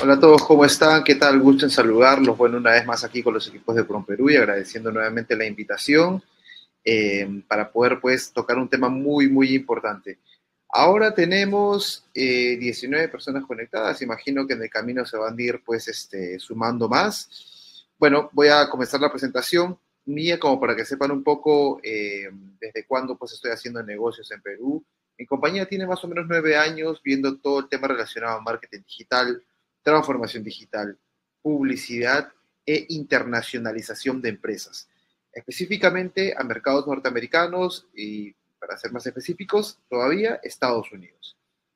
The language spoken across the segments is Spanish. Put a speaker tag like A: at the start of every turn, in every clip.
A: Hola a todos, ¿cómo están? ¿Qué tal? Gusto en saludarlos. Bueno, una vez más aquí con los equipos de PROMPERÚ y agradeciendo nuevamente la invitación para poder pues tocar un tema muy importante. Ahora tenemos 19 personas conectadas, imagino que en el camino se van a ir pues sumando más. Bueno, voy a comenzar la presentación mía como para que sepan un poco desde cuándo pues estoy haciendo negocios en Perú. Mi compañía tiene más o menos 9 años viendo todo el tema relacionado a marketing digital, transformación digital, publicidad e internacionalización de empresas, específicamente a mercados norteamericanos y, para ser más específicos, todavía Estados Unidos.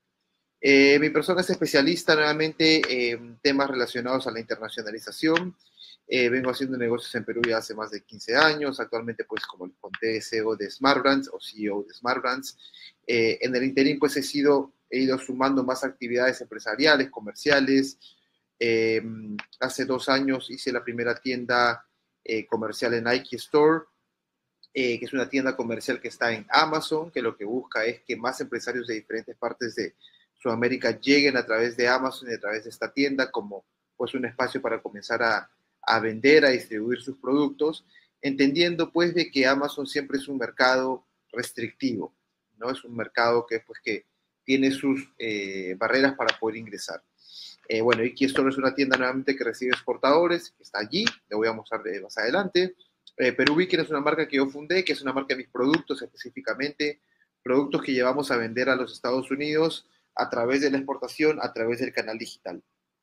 A: Mi persona es especialista nuevamente en temas relacionados a la internacionalización. Vengo haciendo negocios en Perú ya hace más de 15 años. Actualmente, pues, como les conté, CEO de Smart Brands o CEO de Smart Brands. En el interín, pues, he ido sumando más actividades empresariales, comerciales. Eh, Hace 2 años hice la primera tienda comercial en Nike Store, que es una tienda comercial que está en Amazon, que lo que busca es que más empresarios de diferentes partes de Sudamérica lleguen a través de Amazon y a través de esta tienda como pues un espacio para comenzar a vender, a distribuir sus productos, entendiendo pues de que Amazon siempre es un mercado restrictivo, ¿no? Es un mercado que pues que tiene sus barreras para poder ingresar. Bueno, Iki Store es una tienda nuevamente que recibe exportadores, que está allí, le voy a mostrar más adelante. Perú Weekend es una marca que yo fundé, que es una marca de mis productos específicamente, productos que llevamos a vender a los Estados Unidos a través de la exportación, a través del canal digital.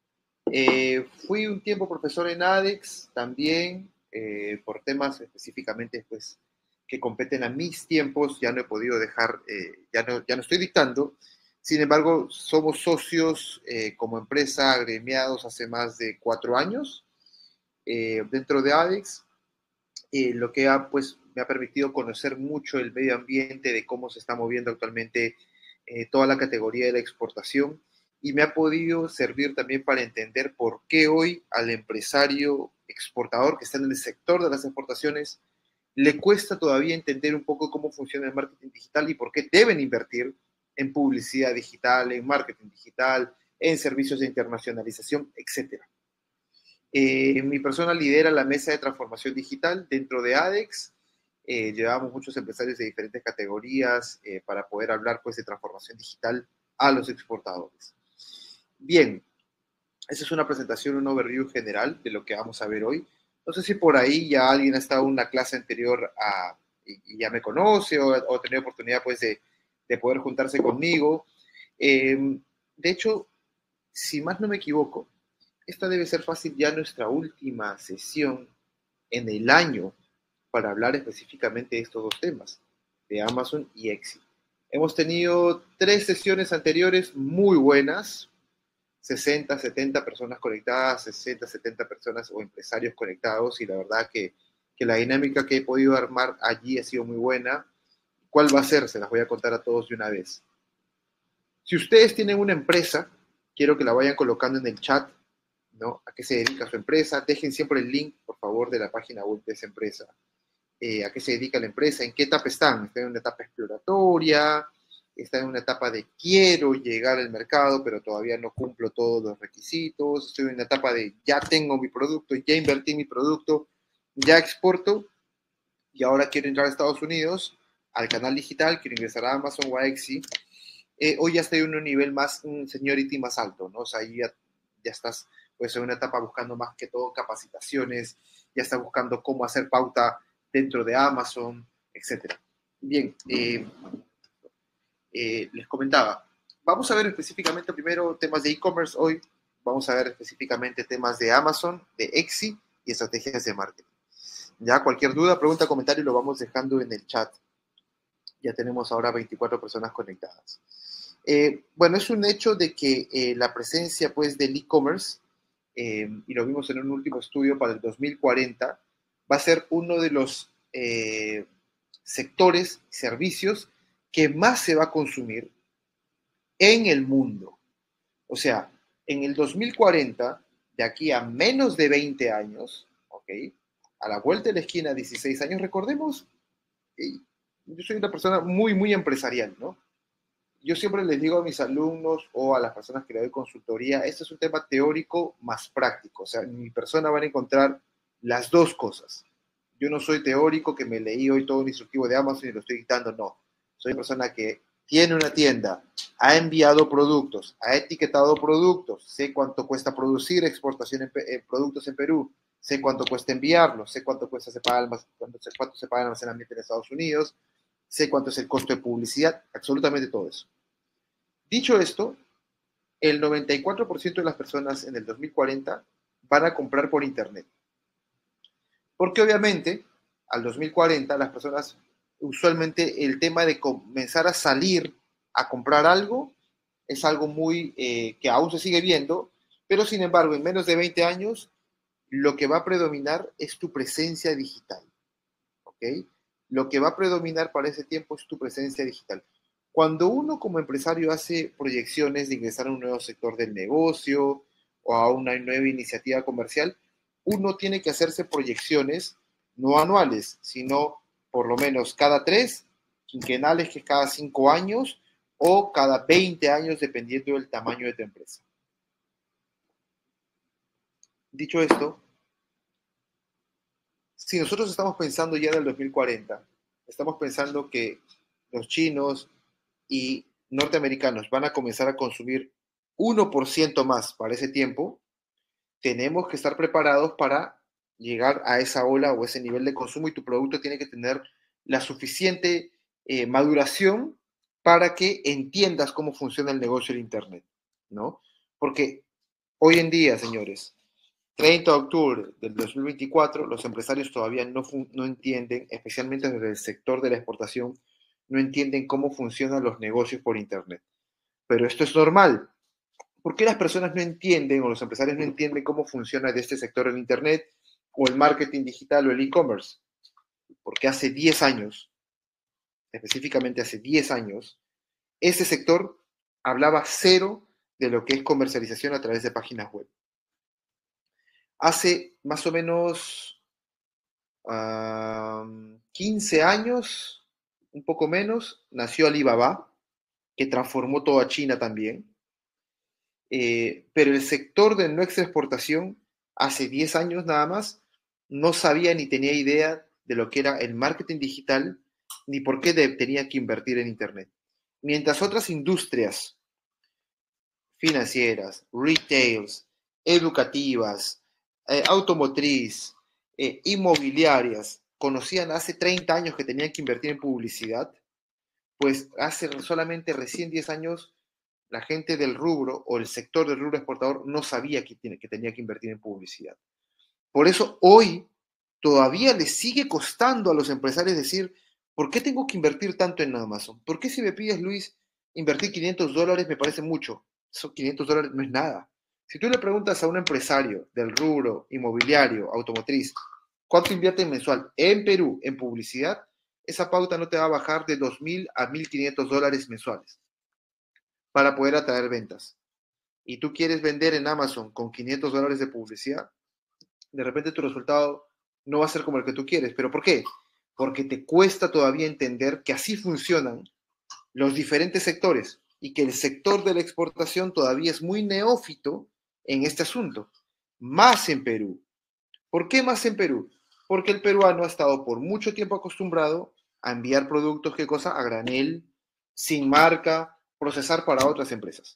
A: Fui un tiempo profesor en ADEX también, por temas específicamente pues, que competen a mis tiempos, ya no he podido dejar, ya no estoy dictando. Sin embargo, somos socios como empresa agremiados hace más de 4 años dentro de ADEX, lo que pues, me ha permitido conocer mucho el medio ambiente, de cómo se está moviendo actualmente toda la categoría de la exportación, y me ha podido servir también para entender por qué hoy al empresario exportador que está en el sector de las exportaciones le cuesta todavía entender un poco cómo funciona el marketing digital y por qué deben invertir en publicidad digital, en marketing digital, en servicios de internacionalización, etcétera. Mi persona lidera la mesa de transformación digital dentro de ADEX. Llevamos muchos empresarios de diferentes categorías para poder hablar pues, de transformación digital a los exportadores. Bien, esa es una presentación, un overview general de lo que vamos a ver hoy. No sé si por ahí ya alguien ha estado en una clase anterior y ya me conoce o tenido oportunidad pues, de poder juntarse conmigo. De hecho, si más no me equivoco, esta debe ser fácil ya nuestra última sesión en el año para hablar específicamente de estos dos temas, de Amazon y Exit. Hemos tenido 3 sesiones anteriores muy buenas, 60, 70 personas conectadas, 60, 70 personas o empresarios conectados, y la verdad que la dinámica que he podido armar allí ha sido muy buena. ¿Cuál va a ser? Se las voy a contar a todos de una vez. Si ustedes tienen una empresa, quiero que la vayan colocando en el chat, ¿no? ¿A qué se dedica su empresa? Dejen siempre el link, por favor, de la página web de esa empresa. ¿A qué se dedica la empresa? ¿En qué etapa están? ¿Están en una etapa exploratoria? ¿Están en una etapa de quiero llegar al mercado, pero todavía no cumplo todos los requisitos? ¿Estoy en una etapa de ya tengo mi producto, ya invertí en mi producto, ya exporto y ahora quiero entrar a Estados Unidos, al canal digital, quiero ingresar a Amazon o a Etsy? Hoy ya estoy en un nivel más, un seniority más alto, ¿no? O sea, ahí ya estás pues en una etapa buscando más que todo capacitaciones, ya estás buscando cómo hacer pauta dentro de Amazon, etcétera. Bien, les comentaba, vamos a ver específicamente primero temas de e-commerce hoy, vamos a ver específicamente temas de Amazon, de Etsy y estrategias de marketing. Ya cualquier duda, pregunta, comentario lo vamos dejando en el chat. Ya tenemos ahora 24 personas conectadas. Bueno, es un hecho de que la presencia pues, del e-commerce, y lo vimos en un último estudio para el 2040, va a ser uno de los sectores, servicios que más se va a consumir en el mundo. O sea, en el 2040, de aquí a menos de 20 años, ¿ok? A la vuelta de la esquina, 16 años, recordemos, yo soy una persona muy empresarial, ¿no? yo siempre les digo a mis alumnos o a las personas que le doy consultoría, este es un tema teórico más práctico. O sea, en mi persona van a encontrar las dos cosas. Yo no soy teórico que me leí hoy todo un instructivo de Amazon y lo estoy dictando, no. Soy una persona que tiene una tienda, ha enviado productos, ha etiquetado productos, sé cuánto cuesta producir exportación en productos en Perú, sé cuánto cuesta enviarlos, sé cuánto cuesta cuánto se paga el almacenamiento en Estados Unidos, sé cuánto es el costo de publicidad, absolutamente todo eso. Dicho esto, el 94% de las personas en el 2040 van a comprar por Internet. Porque obviamente, al 2040, las personas, usualmente el tema de comenzar a salir a comprar algo es algo muy que aún se sigue viendo, pero sin embargo, en menos de 20 años, lo que va a predominar es tu presencia digital. ¿Ok? Lo que va a predominar para ese tiempo es tu presencia digital. Cuando uno como empresario hace proyecciones de ingresar a un nuevo sector del negocio o a una nueva iniciativa comercial, uno tiene que hacerse proyecciones no anuales, sino por lo menos cada 3, quinquenales, que es cada 5 años, o cada 20 años, dependiendo del tamaño de tu empresa. Dicho esto, si nosotros estamos pensando ya en el 2040, estamos pensando que los chinos y norteamericanos van a comenzar a consumir 1% más para ese tiempo, tenemos que estar preparados para llegar a esa ola o ese nivel de consumo, y tu producto tiene que tener la suficiente maduración para que entiendas cómo funciona el negocio de Internet, ¿no? Porque hoy en día, señores, 30 de octubre del 2024, los empresarios todavía no entienden, especialmente desde el sector de la exportación, no entienden cómo funcionan los negocios por Internet. Pero esto es normal. ¿Por qué las personas no entienden o los empresarios no entienden cómo funciona de este sector el Internet o el marketing digital o el e-commerce? Porque hace 10 años, específicamente hace 10 años, ese sector hablaba cero de lo que es comercialización a través de páginas web. Hace más o menos 15 años, un poco menos, nació Alibaba, que transformó toda China también. Pero el sector de nuestra exportación, hace 10 años nada más, no sabía ni tenía idea de lo que era el marketing digital, ni por qué tenía que invertir en Internet. Mientras otras industrias financieras, retails, educativas, automotriz, inmobiliarias, conocían hace 30 años que tenían que invertir en publicidad, pues hace solamente recién 10 años la gente del rubro o el sector del rubro exportador no sabía que tenía que invertir en publicidad. Por eso hoy todavía les sigue costando a los empresarios decir, ¿por qué tengo que invertir tanto en Amazon? ¿Por qué si me pides, Luis, invertir $500 me parece mucho? Esos $500 no es nada. Si tú le preguntas a un empresario del rubro inmobiliario, automotriz, ¿cuánto invierte mensual en Perú en publicidad? Esa pauta no te va a bajar de $2,000 a $1,500 mensuales para poder atraer ventas. Y tú quieres vender en Amazon con $500 de publicidad, de repente tu resultado no va a ser como el que tú quieres. ¿Pero por qué? Porque te cuesta todavía entender que así funcionan los diferentes sectores y que el sector de la exportación todavía es muy neófito en este asunto. Más en Perú. ¿Por qué más en Perú? Porque el peruano ha estado por mucho tiempo acostumbrado a enviar productos, ¿qué cosa? A granel, sin marca, procesar para otras empresas.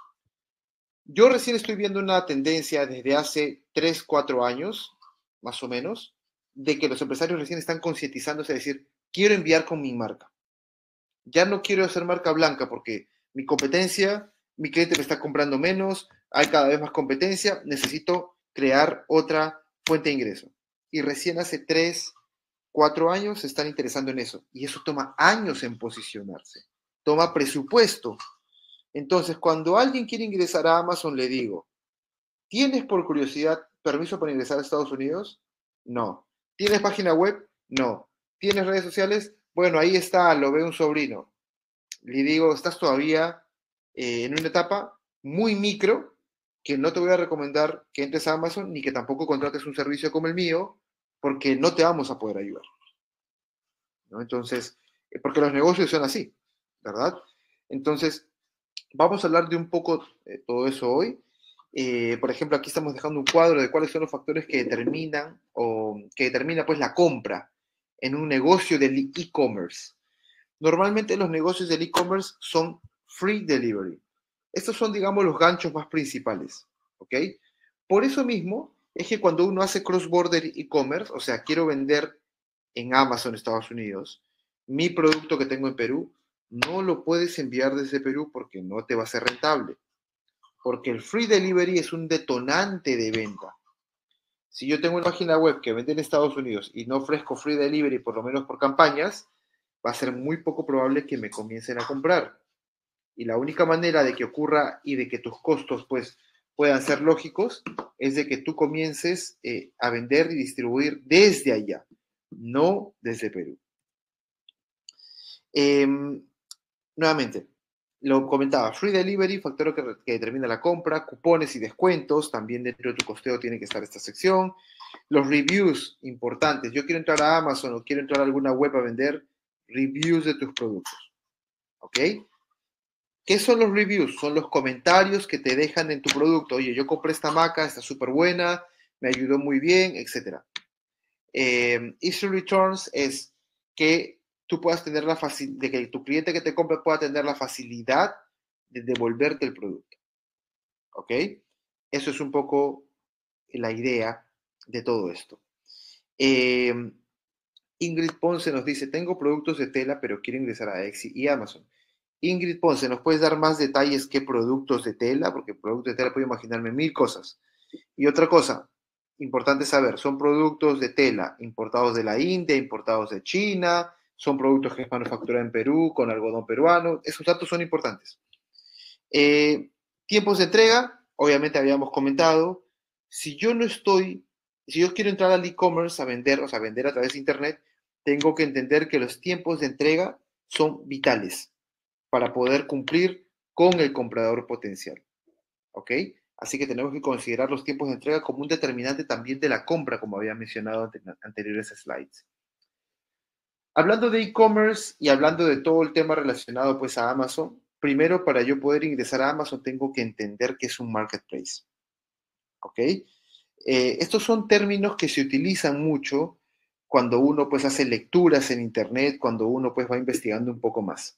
A: Yo recién estoy viendo una tendencia desde hace 3, 4 años, más o menos, de que los empresarios recién están concientizándose a decir, quiero enviar con mi marca. Ya no quiero hacer marca blanca porque mi competencia, mi cliente me está comprando menos, hay cada vez más competencia, necesito crear otra fuente de ingreso. Y recién hace 3, 4 años se están interesando en eso. Y eso toma años en posicionarse. Toma presupuesto. Entonces, cuando alguien quiere ingresar a Amazon, le digo, ¿tienes por curiosidad permiso para ingresar a Estados Unidos? No. ¿Tienes página web? No. ¿Tienes redes sociales? Bueno, ahí está, lo ve un sobrino. Le digo, estás todavía en una etapa muy micro, que no te voy a recomendar que entres a Amazon ni que tampoco contrates un servicio como el mío, porque no te vamos a poder ayudar, ¿no? Entonces, porque los negocios son así, ¿verdad? Entonces, vamos a hablar de un poco de todo eso hoy. Por ejemplo, aquí estamos dejando un cuadro de cuáles son los factores que determinan o que determina pues la compra en un negocio del e-commerce. Normalmente los negocios del e-commerce son free delivery. Estos son, digamos, los ganchos más principales, ¿ok? Por eso mismo es que cuando uno hace cross-border e-commerce, o sea, quiero vender en Amazon, Estados Unidos, mi producto que tengo en Perú, no lo puedes enviar desde Perú porque no te va a ser rentable. Porque el free delivery es un detonante de venta. Si yo tengo una página web que vende en Estados Unidos y no ofrezco free delivery, por lo menos por campañas, va a ser muy poco probable que me comiencen a comprar. Y la única manera de que ocurra y de que tus costos pues puedan ser lógicos es de que tú comiences a vender y distribuir desde allá, no desde Perú. Eh, Nuevamente, lo comentaba, free delivery, factor que determina la compra, cupones y descuentos, también dentro de tu costeo tiene que estar esta sección. Los reviews, importantes. Yo quiero entrar a Amazon o quiero entrar a alguna web a vender reviews de tus productos. ¿Ok? ¿Qué son los reviews? Son los comentarios que te dejan en tu producto. Oye, yo compré esta maca, está súper buena, me ayudó muy bien, etc. Easy Returns es que tú puedas tener la facilidad, de que tu cliente que te compre pueda tener la facilidad de devolverte el producto. ¿Ok? Eso es un poco la idea de todo esto. Eh, Ingrid Ponce nos dice, tengo productos de tela, pero quiero ingresar a Etsy y Amazon. Ingrid Ponce, ¿nos puedes dar más detalles qué productos de tela? Porque productos de tela puedo imaginarme mil cosas. Y otra cosa, importante saber, son productos de tela importados de la India, importados de China, son productos que es manufacturado en Perú con algodón peruano. Esos datos son importantes. Eh, Tiempos de entrega, obviamente habíamos comentado. Si yo no estoy, si yo quiero entrar al e-commerce a vender, o sea, a vender a través de Internet, tengo que entender que los tiempos de entrega son vitales para poder cumplir con el comprador potencial. ¿Ok? Así que tenemos que considerar los tiempos de entrega como un determinante también de la compra, como había mencionado en anteriores slides. Hablando de e-commerce y hablando de todo el tema relacionado pues a Amazon, primero para yo poder ingresar a Amazon tengo que entender qué es un marketplace. ¿Ok? Estos son términos que se utilizan mucho cuando uno pues hace lecturas en internet, cuando uno pues va investigando un poco más.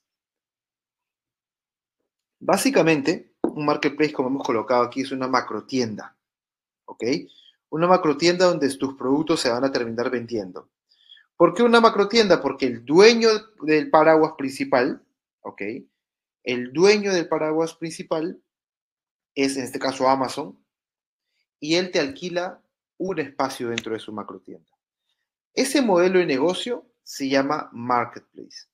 A: Básicamente, un marketplace, como hemos colocado aquí, es una macrotienda, ¿ok? Una macrotienda donde tus productos se van a terminar vendiendo. ¿Por qué una macrotienda? Porque el dueño del paraguas principal, ¿ok? El dueño del paraguas principal es, en este caso, Amazon, y él te alquila un espacio dentro de su macrotienda. Ese modelo de negocio se llama marketplace,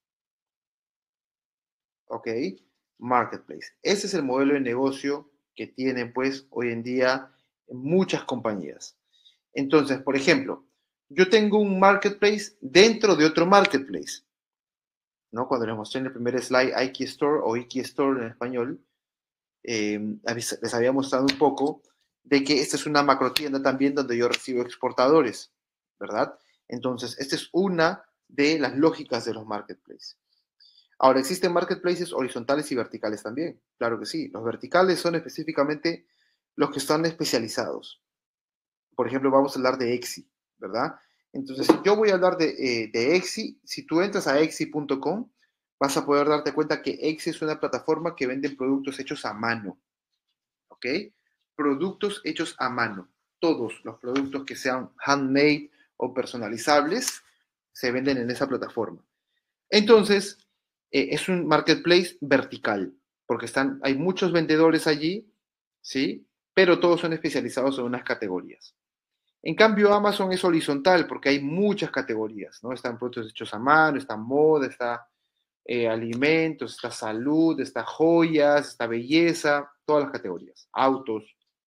A: ¿ok? Marketplace. Ese es el modelo de negocio que tienen, pues, hoy en día muchas compañías. Entonces, por ejemplo, yo tengo un marketplace dentro de otro marketplace, ¿no? Cuando les mostré en el primer slide Ike Store o Ike Store en español, les había mostrado un poco de que esta es una macro tienda también donde yo recibo exportadores, ¿verdad? Entonces, esta es una de las lógicas de los marketplaces. Ahora, existen marketplaces horizontales y verticales también, claro que sí. Los verticales son específicamente los que están especializados. Por ejemplo, vamos a hablar de Exi, ¿verdad? Entonces, si yo voy a hablar de Exi, si tú entras a exi.com, vas a poder darte cuenta que Exi es una plataforma que vende productos hechos a mano, ¿ok? Productos hechos a mano. Todos los productos que sean handmade o personalizables se venden en esa plataforma. Entonces, es un marketplace vertical, porque hay muchos vendedores allí, ¿sí? Pero todos son especializados en unas categorías. En cambio, Amazon es horizontal porque hay muchas categorías, ¿no? Están productos hechos a mano, está moda, está alimentos, está salud, está joyas, está belleza, todas las categorías, autos.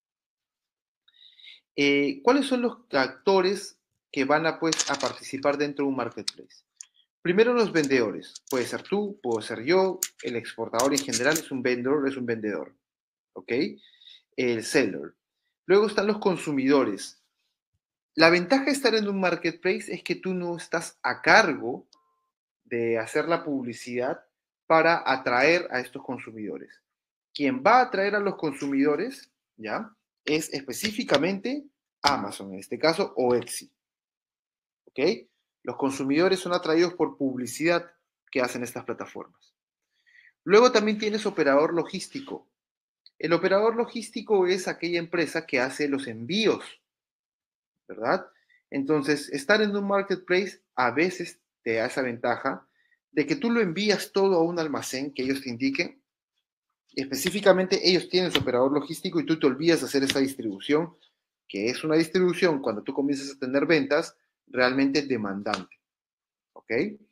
A: ¿Cuáles son los actores que van a, pues, a participar dentro de un marketplace? Primero los vendedores. Puede ser tú, puedo ser yo, el exportador en general es un vendedor, es un vendedor. ¿Ok? El seller. Luego están los consumidores. La ventaja de estar en un marketplace es que tú no estás a cargo de hacer la publicidad para atraer a estos consumidores. Quien va a atraer a los consumidores, ¿ya? Es específicamente Amazon, en este caso, o Etsy. ¿Ok? Los consumidores son atraídos por publicidad que hacen estas plataformas. Luego también tienes operador logístico. El operador logístico es aquella empresa que hace los envíos, ¿verdad? Entonces, estar en un marketplace a veces te da esa ventaja de que tú lo envías todo a un almacén que ellos te indiquen. Específicamente, ellos tienen su operador logístico y tú te olvidas de hacer esa distribución, que es una distribución cuando tú comienzas a tener ventas realmente demandante. ¿Ok?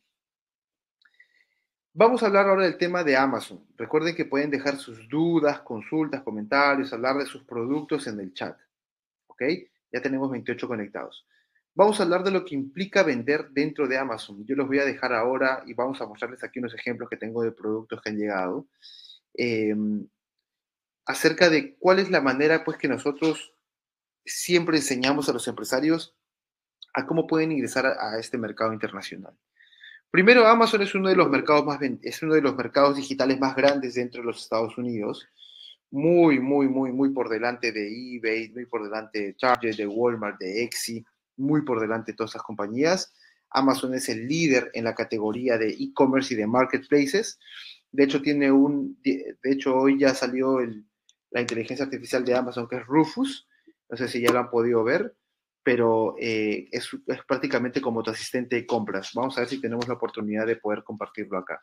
A: Vamos a hablar ahora del tema de Amazon. Recuerden que pueden dejar sus dudas, consultas, comentarios, hablar de sus productos en el chat. ¿Ok? Ya tenemos 28 conectados. Vamos a hablar de lo que implica vender dentro de Amazon. Yo los voy a dejar ahora y vamos a mostrarles aquí unos ejemplos que tengo de productos que han llegado. Eh, acerca de cuál es la manera pues que nosotros siempre enseñamos a los empresarios a cómo pueden ingresar a este mercado internacional. Primero, Amazon es uno de los mercados es uno de los mercados digitales más grandes dentro de los Estados Unidos, muy por delante de eBay, muy por delante de Target, de Walmart, de Etsy, muy por delante de todas esas compañías. Amazon es el líder en la categoría de e-commerce y de marketplaces. De hecho, hoy ya salió la inteligencia artificial de Amazon, que es Rufus. No sé si ya lo han podido ver, pero es prácticamente como tu asistente de compras. Vamos a ver si tenemos la oportunidad de poder compartirlo acá.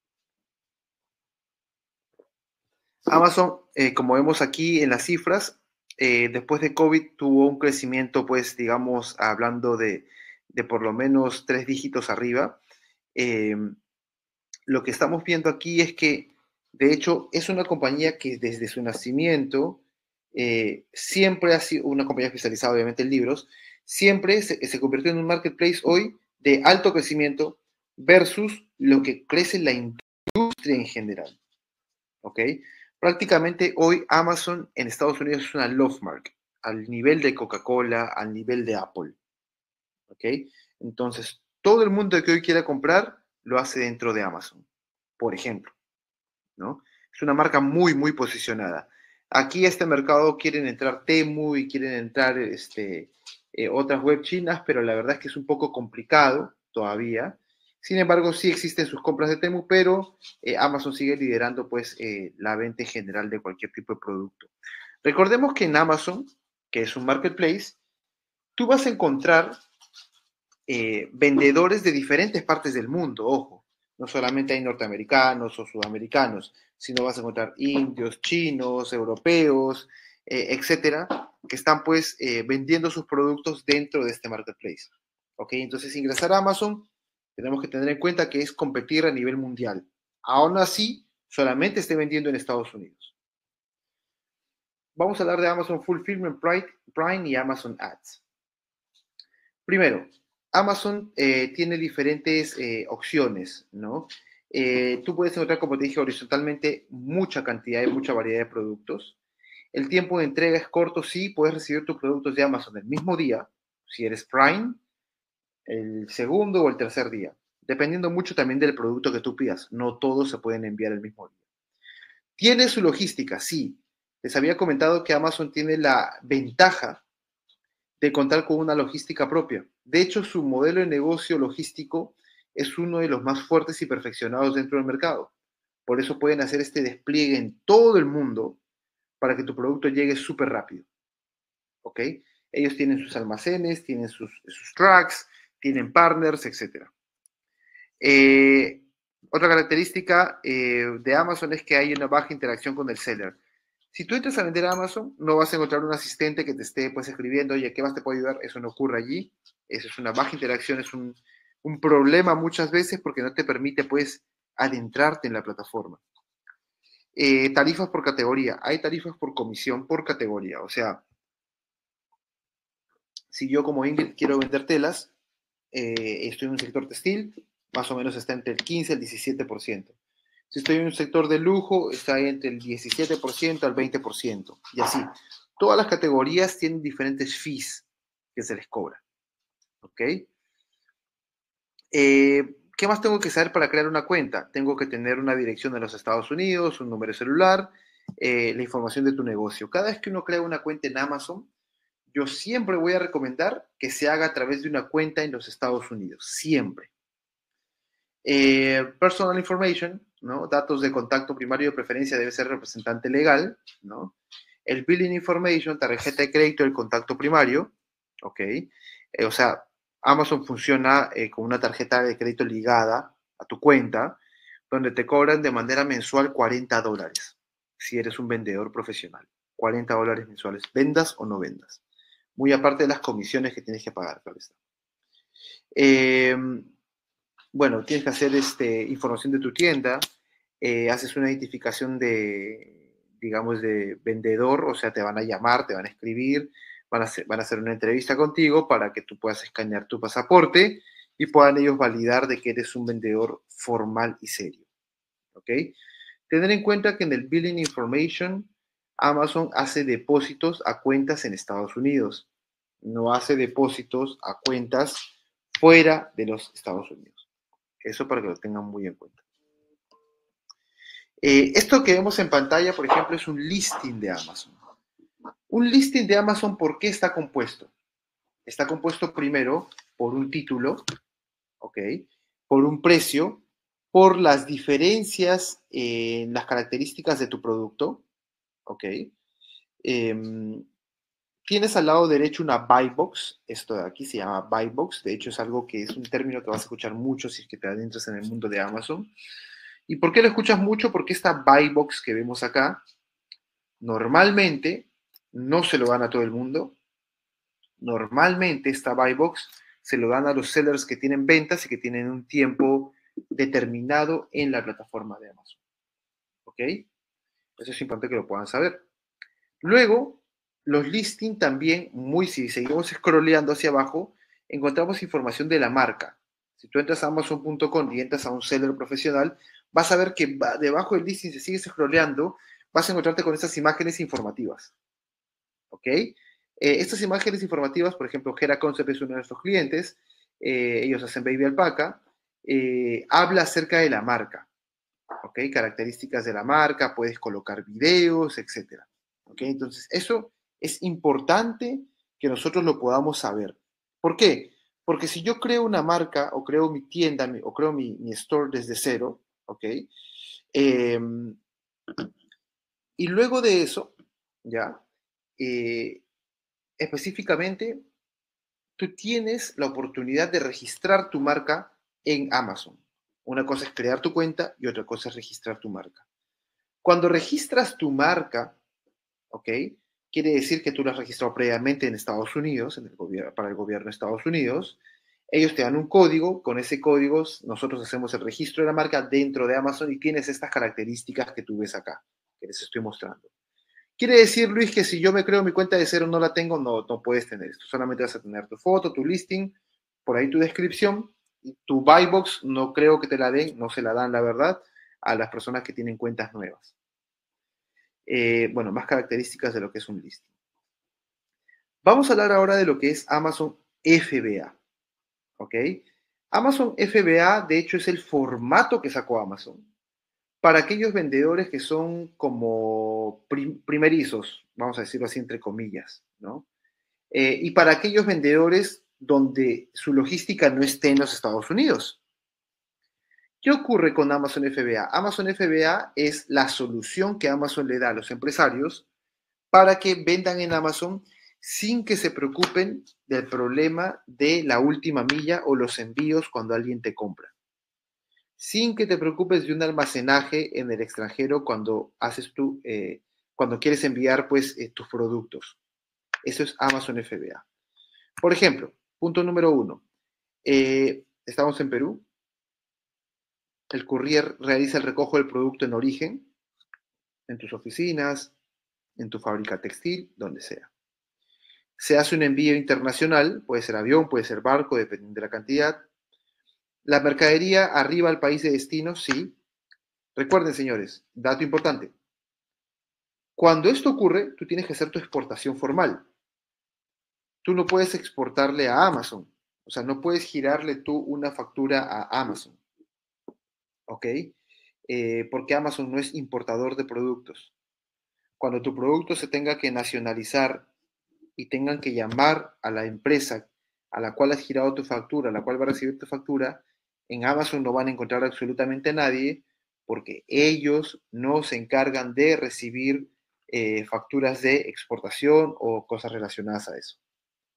A: Amazon, como vemos aquí en las cifras, después de COVID tuvo un crecimiento, pues, digamos, hablando de por lo menos 3 dígitos arriba. Eh, lo que estamos viendo aquí es que, de hecho, es una compañía que desde su nacimiento siempre ha sido una compañía especializada, obviamente, en libros, siempre se convirtió en un marketplace hoy de alto crecimiento versus lo que crece la industria en general. ¿Ok? Prácticamente hoy Amazon en Estados Unidos es una love mark, al nivel de Coca-Cola, al nivel de Apple. ¿Ok? Entonces, todo el mundo que hoy quiera comprar lo hace dentro de Amazon, por ejemplo, ¿no? Es una marca muy posicionada. Aquí a este mercado quieren entrar Temu y quieren entrar otras web chinas, pero la verdad es que es un poco complicado todavía. Sin embargo, sí existen sus compras de Temu, pero Amazon sigue liderando pues la venta en general de cualquier tipo de producto. Recordemos que en Amazon, que es un marketplace, tú vas a encontrar vendedores de diferentes partes del mundo, ojo. No solamente hay norteamericanos o sudamericanos, sino vas a encontrar indios, chinos, europeos, etcétera, que están pues vendiendo sus productos dentro de este marketplace. ¿Ok? Entonces, ingresar a Amazon, tenemos que tener en cuenta que es competir a nivel mundial. Aún así, solamente esté vendiendo en Estados Unidos. Vamos a hablar de Amazon Fulfillment Prime y Amazon Ads. Primero, Amazon tiene diferentes opciones, ¿no? Tú puedes encontrar, como te dije, horizontalmente mucha cantidad y mucha variedad de productos. El tiempo de entrega es corto, sí, puedes recibir tus productos de Amazon el mismo día, si eres Prime, el segundo o el tercer día, dependiendo mucho también del producto que tú pidas. No todos se pueden enviar el mismo día. Tiene su logística, sí. Les había comentado que Amazon tiene la ventaja de contar con una logística propia. De hecho, su modelo de negocio logístico es uno de los más fuertes y perfeccionados dentro del mercado. Por eso pueden hacer este despliegue en todo el mundo para que tu producto llegue súper rápido. ¿Ok? Ellos tienen sus almacenes, tienen sus tracks, tienen partners, etc. Otra característica de Amazon es que hay una baja interacción con el seller. Si tú entras a vender a Amazon, no vas a encontrar un asistente que te esté pues escribiendo, oye, ¿qué más te puedo ayudar? Eso no ocurre allí. Eso es una baja interacción, es un problema muchas veces porque no te permite pues adentrarte en la plataforma. Tarifas por categoría. Hay tarifas por comisión por categoría. O sea, si yo como Ingrid quiero vender telas, estoy en un sector textil, más o menos está entre el 15 y el 17%. Si estoy en un sector de lujo, está entre el 17% al 20%. Y así. Todas las categorías tienen diferentes fees que se les cobra. ¿Ok? ¿Qué más tengo que saber para crear una cuenta? Tengo que tener una dirección de los Estados Unidos, un número de celular, la información de tu negocio. Cada vez que uno crea una cuenta en Amazon, yo siempre voy a recomendar que se haga a través de una cuenta en los Estados Unidos, siempre. Personal information, ¿no? Datos de contacto primario de preferencia debe ser representante legal, ¿no? El billing information, tarjeta de crédito, el contacto primario, ¿ok? O sea, Amazon funciona con una tarjeta de crédito ligada a tu cuenta, donde te cobran de manera mensual $40, si eres un vendedor profesional. $40 mensuales, vendas o no vendas. Muy aparte de las comisiones que tienes que pagar, claro está. Eh, bueno, tienes que hacer información de tu tienda, haces una identificación de, digamos, de vendedor, o sea, te van a llamar, te van a escribir, van a hacer una entrevista contigo para que tú puedas escanear tu pasaporte y puedan ellos validar de que eres un vendedor formal y serio, ¿ok? Tener en cuenta que en el Billing Information, Amazon hace depósitos a cuentas en Estados Unidos, no hace depósitos a cuentas fuera de los Estados Unidos. Eso para que lo tengan muy en cuenta. Esto que vemos en pantalla, por ejemplo, es un listing de Amazon. Un listing de Amazon, ¿por qué está compuesto? Está compuesto primero por un título, ¿ok? Por un precio, por las diferencias en las características de tu producto, ¿ok? Tienes al lado derecho una buy box, esto de aquí se llama buy box, de hecho es algo que es un término que vas a escuchar mucho si es que te adentras en el mundo de Amazon. ¿Y por qué lo escuchas mucho? Porque esta buy box que vemos acá, normalmente no se lo dan a todo el mundo. Normalmente esta buy box se lo dan a los sellers que tienen ventas y que tienen un tiempo determinado en la plataforma de Amazon. ¿Ok? Eso es importante que lo puedan saber. Luego, los listings también, si seguimos scrolleando hacia abajo, encontramos información de la marca. Si tú entras a Amazon.com y entras a un seller profesional, vas a ver que debajo del listing, si sigues scrolleando, vas a encontrarte con estas imágenes informativas. ¿Ok? Estas imágenes informativas, por ejemplo, Gera Concept es uno de nuestros clientes, ellos hacen Baby Alpaca, habla acerca de la marca. ¿Ok? Características de la marca, puedes colocar videos, etcétera. ¿Ok? Entonces, eso es importante que nosotros lo podamos saber. ¿Por qué? Porque si yo creo una marca o creo mi tienda o creo mi store desde cero, ¿ok? Eh, y luego de eso, ¿ya? Eh, específicamente, tú tienes la oportunidad de registrar tu marca en Amazon. Una cosa es crear tu cuenta y otra cosa es registrar tu marca. Cuando registras tu marca, ¿ok? Quiere decir que tú la has registrado previamente en Estados Unidos, para el gobierno de Estados Unidos. Ellos te dan un código, con ese código nosotros hacemos el registro de la marca dentro de Amazon y tienes estas características que tú ves acá, que les estoy mostrando. Quiere decir, Luis, que si yo me creo mi cuenta de cero no la tengo, no puedes tener esto. Solamente vas a tener tu foto, tu listing, por ahí tu descripción. Y tu buy box no creo que te la den, no se la dan, la verdad, a las personas que tienen cuentas nuevas. Bueno, más características de lo que es un listing. Vamos a hablar ahora de lo que es Amazon FBA. ¿Ok? Amazon FBA, de hecho, es el formato que sacó Amazon para aquellos vendedores que son como primerizos, vamos a decirlo así entre comillas, ¿no? Y para aquellos vendedores donde su logística no esté en los Estados Unidos. ¿Qué ocurre con Amazon FBA? Amazon FBA es la solución que Amazon le da a los empresarios para que vendan en Amazon sin que se preocupen del problema de la última milla o los envíos cuando alguien te compra. Sin que te preocupes de un almacenaje en el extranjero cuando quieres enviar pues tus productos. Eso es Amazon FBA. Por ejemplo, punto número 1. Estamos en Perú. El courier realiza el recojo del producto en origen, en tus oficinas, en tu fábrica textil, donde sea. Se hace un envío internacional, puede ser avión, puede ser barco, dependiendo de la cantidad. La mercadería arriba al país de destino, sí. Recuerden, señores, dato importante. Cuando esto ocurre, tú tienes que hacer tu exportación formal. Tú no puedes exportarle a Amazon. O sea, no puedes girarle tú una factura a Amazon. ¿ok? Porque Amazon no es importador de productos. Cuando tu producto se tenga que nacionalizar y tengan que llamar a la empresa a la cual has girado tu factura, a la cual va a recibir tu factura, en Amazon no van a encontrar absolutamente nadie porque ellos no se encargan de recibir facturas de exportación o cosas relacionadas a eso.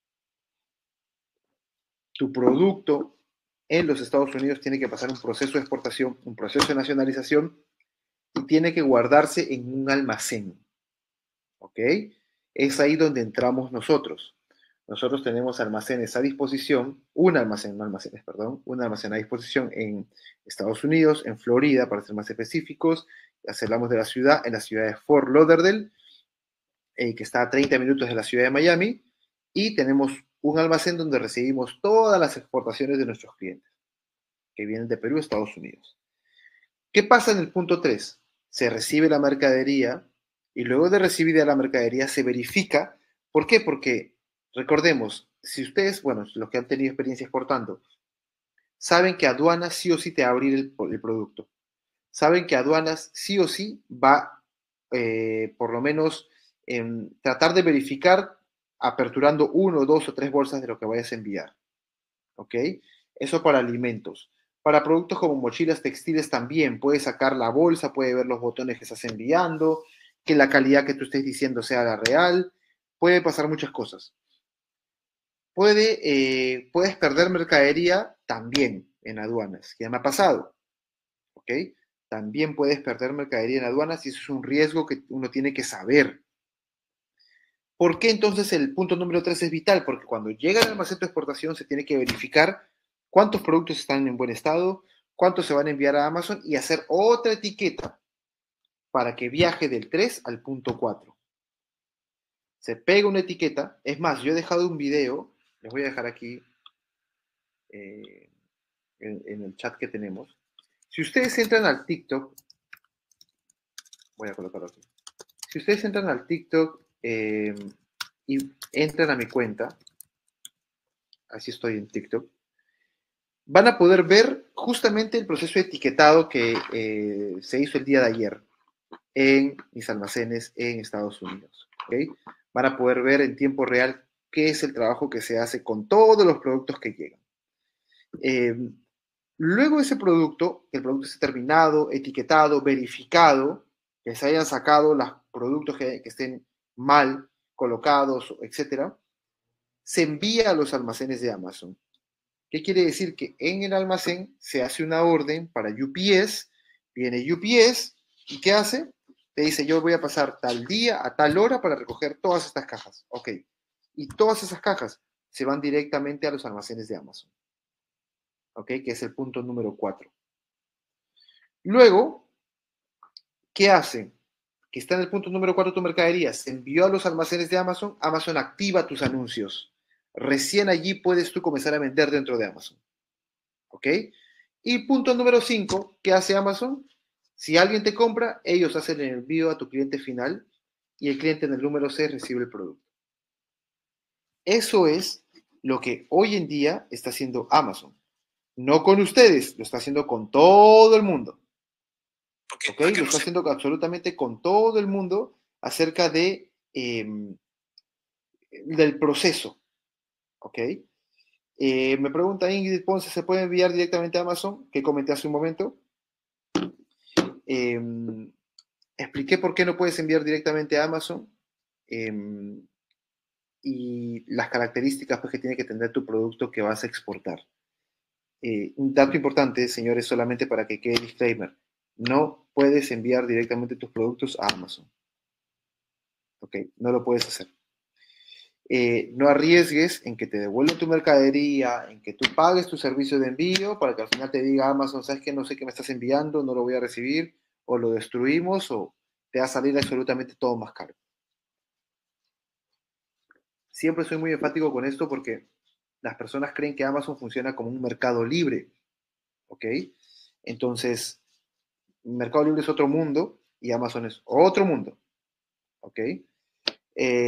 A: Tu producto en los Estados Unidos tiene que pasar un proceso de exportación, un proceso de nacionalización y tiene que guardarse en un almacén. ¿Ok? Es ahí donde entramos nosotros. Nosotros tenemos almacenes a disposición, un almacén, no almacenes, perdón, un almacén a disposición en Estados Unidos, en Florida, para ser más específicos. Hablamos de la ciudad, en la ciudad de Fort Lauderdale, que está a 30 minutos de la ciudad de Miami, y tenemos un almacén donde recibimos todas las exportaciones de nuestros clientes, que vienen de Perú a Estados Unidos. ¿Qué pasa en el punto 3? Se recibe la mercadería y luego de recibida la mercadería se verifica. ¿Por qué? Porque recordemos, si ustedes, bueno, los que han tenido experiencia exportando, saben que aduanas sí o sí te va a abrir el producto. Saben que aduanas sí o sí va, por lo menos, tratar de verificar aperturando uno, dos o tres bolsas de lo que vayas a enviar. ¿Ok? Eso para alimentos. Para productos como mochilas textiles también, puede sacar la bolsa, puede ver los botones que estás enviando, que la calidad que tú estés diciendo sea la real, puede pasar muchas cosas. Puedes perder mercadería también en aduanas, que ya me ha pasado, ¿ok? También puedes perder mercadería en aduanas y eso es un riesgo que uno tiene que saber. ¿Por qué entonces el punto número 3 es vital? Porque cuando llega el almacén de exportación se tiene que verificar cuántos productos están en buen estado, cuántos se van a enviar a Amazon y hacer otra etiqueta para que viaje del 3 al punto 4. Se pega una etiqueta. Es más, yo he dejado un video, les voy a dejar aquí eh, en el chat que tenemos. Si ustedes entran al TikTok, voy a colocarlo aquí. Si ustedes entran al TikTok y entran a mi cuenta, así estoy en TikTok, van a poder ver justamente el proceso de etiquetado que se hizo el día de ayer en mis almacenes en Estados Unidos. ¿Okay? Van a poder ver en tiempo real qué es el trabajo que se hace con todos los productos que llegan. Eh, luego ese producto, que el producto esté terminado, etiquetado, verificado, que se hayan sacado los productos que estén mal colocados, etcétera, se envía a los almacenes de Amazon. ¿Qué quiere decir? Que en el almacén se hace una orden para UPS, viene UPS y ¿qué hace? Te dice, yo voy a pasar tal día a tal hora para recoger todas estas cajas. Ok. Y todas esas cajas se van directamente a los almacenes de Amazon. Ok, que es el punto número 4. Luego, ¿qué hace? Que está en el punto número 4 tu mercadería. Se envió a los almacenes de Amazon. Amazon activa tus anuncios. Recién allí puedes tú comenzar a vender dentro de Amazon. ¿Ok? Y punto número 5, ¿qué hace Amazon? Si alguien te compra, ellos hacen el envío a tu cliente final y el cliente en el número 6 recibe el producto. Eso es lo que hoy en día está haciendo Amazon. No con ustedes, lo está haciendo con todo el mundo. ¿Ok? Lo está haciendo absolutamente con todo el mundo acerca del proceso. ¿Ok? Me pregunta Ingrid Ponce, ¿se puede enviar directamente a Amazon? Que comenté hace un momento. Eh, expliqué por qué no puedes enviar directamente a Amazon y las características pues, que tiene que tener tu producto que vas a exportar. Un dato importante, señores, solamente para que quede disclaimer. No puedes enviar directamente tus productos a Amazon. ¿Ok? No lo puedes hacer. No arriesgues en que te devuelvan tu mercadería, en que tú pagues tu servicio de envío para que al final te diga Amazon, ¿sabes qué? No sé qué me estás enviando, no lo voy a recibir, o lo destruimos, o te va a salir absolutamente todo más caro. Siempre soy muy enfático con esto porque las personas creen que Amazon funciona como un mercado libre, ¿ok? Entonces, Mercado Libre es otro mundo y Amazon es otro mundo, ¿ok?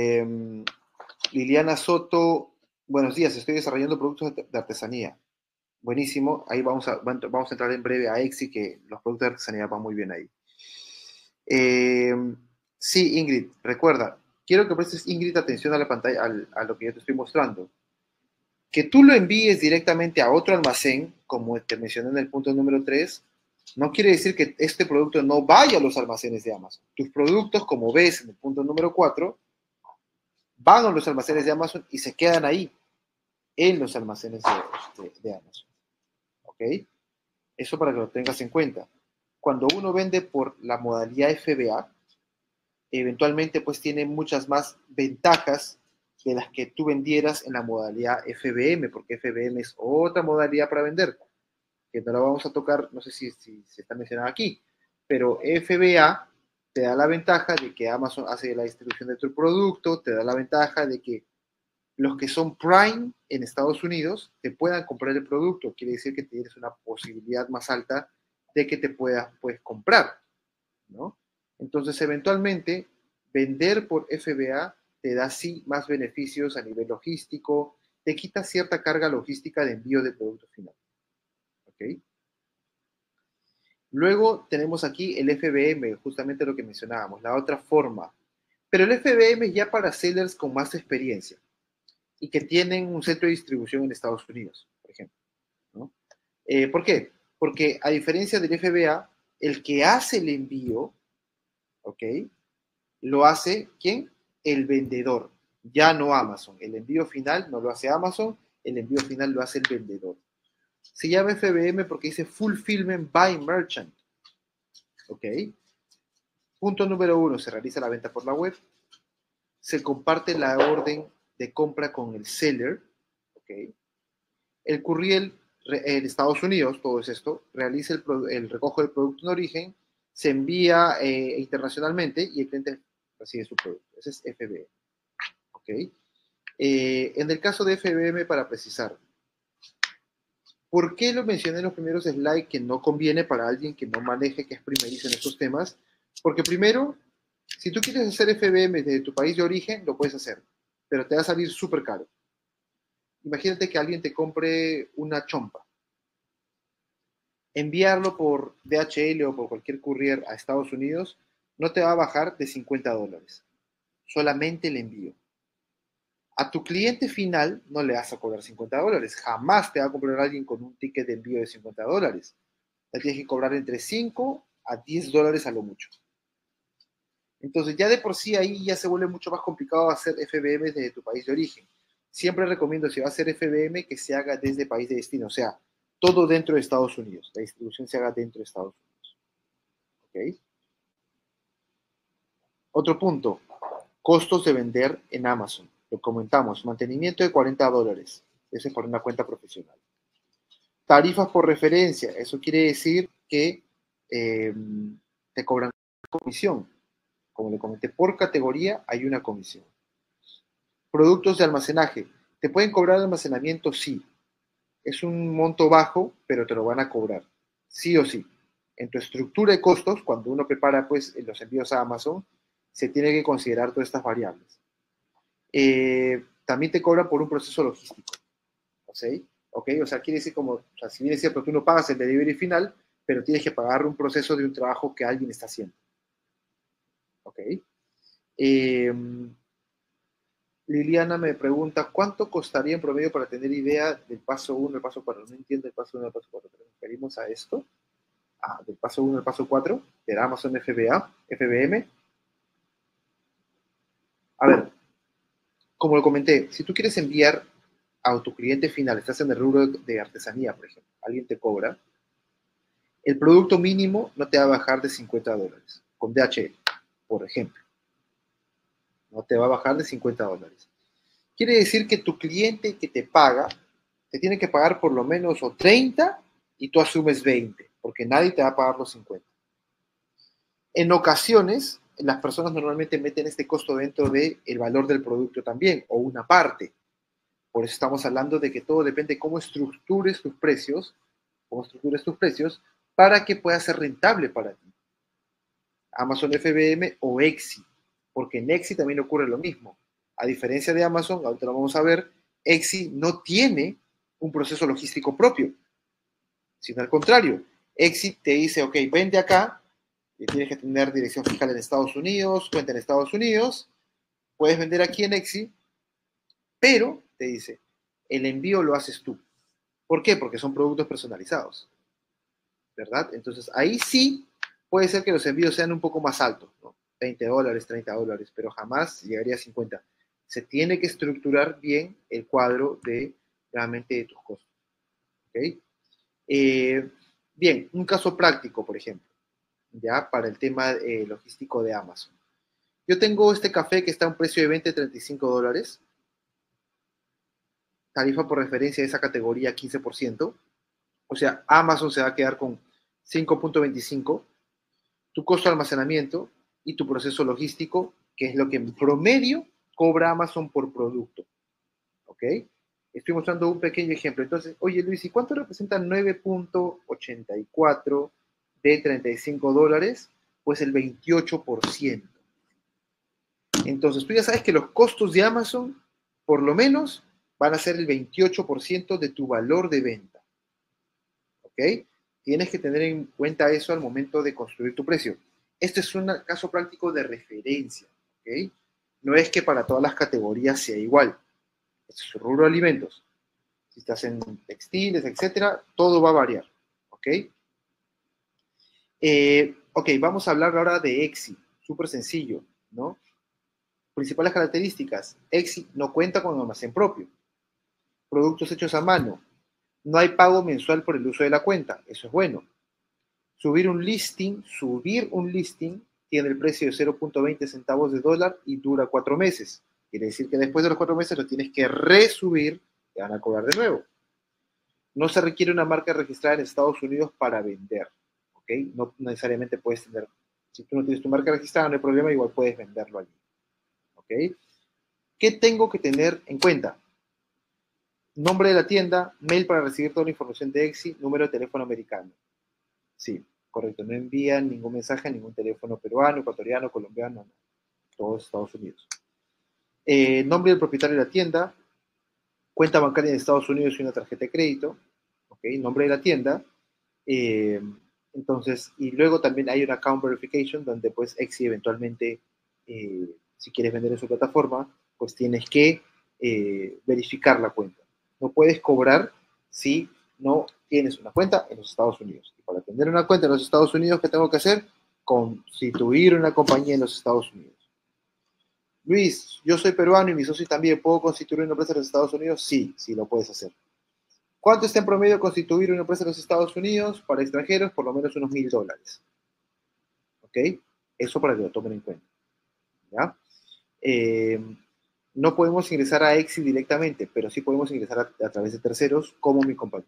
A: Liliana Soto, buenos días, estoy desarrollando productos de artesanía. Buenísimo. Ahí vamos a entrar en breve a Exi, que los productos de artesanía van muy bien ahí. Eh, sí, Ingrid, recuerda, quiero que prestes, Ingrid, atención a la pantalla, a lo que yo te estoy mostrando. Que tú lo envíes directamente a otro almacén, como te mencioné en el punto número 3, no quiere decir que este producto no vaya a los almacenes de Amazon. Tus productos, como ves en el punto número 4, van a los almacenes de Amazon y se quedan ahí, en los almacenes de Amazon. ¿Ok? Eso para que lo tengas en cuenta. Cuando uno vende por la modalidad FBA, eventualmente pues tiene muchas más ventajas de las que tú vendieras en la modalidad FBM, porque FBM es otra modalidad para vender, que no la vamos a tocar, no sé si se está mencionando aquí, pero FBA te da la ventaja de que Amazon hace la distribución de tu producto, te da la ventaja de que los que son Prime en Estados Unidos te puedan comprar el producto, quiere decir que tienes una posibilidad más alta de que te puedas pues, comprar, ¿no? Entonces, eventualmente, vender por FBA te da sí más beneficios a nivel logístico, te quita cierta carga logística de envío de producto final, ¿ok? Luego tenemos aquí el FBM, justamente lo que mencionábamos, la otra forma. Pero el FBM es ya para sellers con más experiencia y que tienen un centro de distribución en Estados Unidos, por ejemplo, ¿no? ¿Por qué? Porque a diferencia del FBA, el que hace el envío, ¿ok? Lo hace, ¿quién? El vendedor, ya no Amazon. El envío final no lo hace Amazon, el envío final lo hace el vendedor. Se llama FBM porque dice Fulfillment by Merchant, ¿ok? Punto número 1, se realiza la venta por la web, se comparte la orden de compra con el seller, ¿ok? El courier en Estados Unidos, todo es esto, realiza el recojo del producto en origen, se envía internacionalmente y el cliente recibe su producto. Ese es FBM, ¿ok? En el caso de FBM, para precisar, ¿por qué lo mencioné en los primeros slides que no conviene para alguien que no maneje, que es primerizo en estos temas? Porque primero, si tú quieres hacer FBM desde tu país de origen, lo puedes hacer, pero te va a salir súper caro. Imagínate que alguien te compre una chompa. Enviarlo por DHL o por cualquier courier a Estados Unidos no te va a bajar de $50, solamente el envío. A tu cliente final no le vas a cobrar $50, jamás te va a comprar alguien con un ticket de envío de $50. Le tienes que cobrar entre $5 a $10 a lo mucho. Entonces ya de por sí ahí ya se vuelve mucho más complicado hacer FBM desde tu país de origen. Siempre recomiendo, si va a hacer FBM, que se haga desde país de destino, o sea, todo dentro de Estados Unidos. La distribución se haga dentro de Estados Unidos. ¿Ok? Otro punto, costos de vender en Amazon. Lo comentamos, mantenimiento de $40. Ese es por una cuenta profesional. Tarifas por referencia, eso quiere decir que eh, te cobran comisión. Como le comenté, por categoría hay una comisión. Productos de almacenaje. ¿Te pueden cobrar almacenamiento? Sí. Es un monto bajo, pero te lo van a cobrar. Sí o sí. En tu estructura de costos, cuando uno prepara pues, los envíos a Amazon, se tiene que considerar todas estas variables. También te cobran por un proceso logístico. ¿Sí? ¿Ok? O sea, quiere decir como, o sea, si bien es cierto, tú no pagas el delivery final, pero tienes que pagar un proceso de un trabajo que alguien está haciendo. ¿Ok? Eh, Liliana me pregunta, ¿cuánto costaría en promedio para tener idea del paso 1 el paso 4? No entiendo el paso 1 el paso 4, pero nos referimos a esto. Del paso 1 al paso 4, de Amazon FBA, FBM. A ver, como lo comenté, si tú quieres enviar a tu cliente final, estás en el rubro de artesanía, por ejemplo, alguien te cobra, el producto mínimo no te va a bajar de $50, con DHL, por ejemplo. No te va a bajar de $50. Quiere decir que tu cliente que te paga, te tiene que pagar por lo menos o 30 y tú asumes 20, porque nadie te va a pagar los 50. En ocasiones, las personas normalmente meten este costo dentro del valor del producto también, o una parte. Por eso estamos hablando de que todo depende de cómo estructures tus precios para que pueda ser rentable para ti. Amazon FBM o Exi, porque en Exi también ocurre lo mismo. A diferencia de Amazon, ahorita lo vamos a ver, Exi no tiene un proceso logístico propio. sino al contrario. Exit te dice, ok, vende acá, y tienes que tener dirección fiscal en Estados Unidos, cuenta en Estados Unidos, puedes vender aquí en Exit, pero te dice, el envío lo haces tú. ¿Por qué? Porque son productos personalizados, ¿verdad? Entonces ahí sí puede ser que los envíos sean un poco más altos, ¿no? $20, $30, pero jamás llegaría a 50. Se tiene que estructurar bien el cuadro de realmente de tus costos. ¿Ok? Bien, un caso práctico, por ejemplo, ya para el tema logístico de Amazon. Yo tengo este café que está a un precio de $20 a $35, tarifa por referencia de esa categoría 15%, o sea, Amazon se va a quedar con 5.25, tu costo de almacenamiento y tu proceso logístico, que es lo que en promedio cobra Amazon por producto. ¿Ok? Estoy mostrando un pequeño ejemplo. Entonces, oye Luis, ¿y cuánto representa 9.84 de $35? Pues el 28%. Entonces, tú ya sabes que los costos de Amazon, por lo menos, van a ser el 28% de tu valor de venta. ¿Ok? Tienes que tener en cuenta eso al momento de construir tu precio. Este es un caso práctico de referencia. ¿Ok? No es que para todas las categorías sea igual. Este es un rubro de alimentos. Si estás en textiles, etcétera, todo va a variar. ¿Ok? Ok, vamos a hablar ahora de Exi. Súper sencillo, ¿no? Principales características. Exi no cuenta con almacén propio. Productos hechos a mano. No hay pago mensual por el uso de la cuenta. Eso es bueno. Subir un listing tiene el precio de 0.20 centavos de dólar y dura 4 meses. Quiere decir que después de los 4 meses lo tienes que resubir, te van a cobrar de nuevo. No se requiere una marca registrada en Estados Unidos para vender. ¿Ok? No necesariamente puedes tener, si tú no tienes tu marca registrada, no hay problema, igual puedes venderlo allí. ¿Ok? ¿Qué tengo que tener en cuenta? Nombre de la tienda, mail para recibir toda la información de Exi, número de teléfono americano. Sí, correcto. No envían ningún mensaje a ningún teléfono peruano, ecuatoriano, colombiano, no. Todos Estados Unidos. Nombre del propietario de la tienda, cuenta bancaria en Estados Unidos y una tarjeta de crédito. ¿Ok? Nombre de la tienda. Eh, entonces, y luego también hay una account verification donde pues Exi eventualmente, si quieres vender en su plataforma, pues tienes que verificar la cuenta. No puedes cobrar si no tienes una cuenta en los Estados Unidos. Y para tener una cuenta en los Estados Unidos, ¿qué tengo que hacer? Constituir una compañía en los Estados Unidos. Luis, yo soy peruano y mi socio también. ¿Puedo constituir una empresa en los Estados Unidos? Sí, sí lo puedes hacer. ¿Cuánto está en promedio constituir una empresa en los Estados Unidos? Para extranjeros, por lo menos unos $1,000. ¿Ok? Eso para que lo tomen en cuenta. ¿Ya? Eh, no podemos ingresar a Exi directamente, pero sí podemos ingresar a través de terceros, como mi compañía.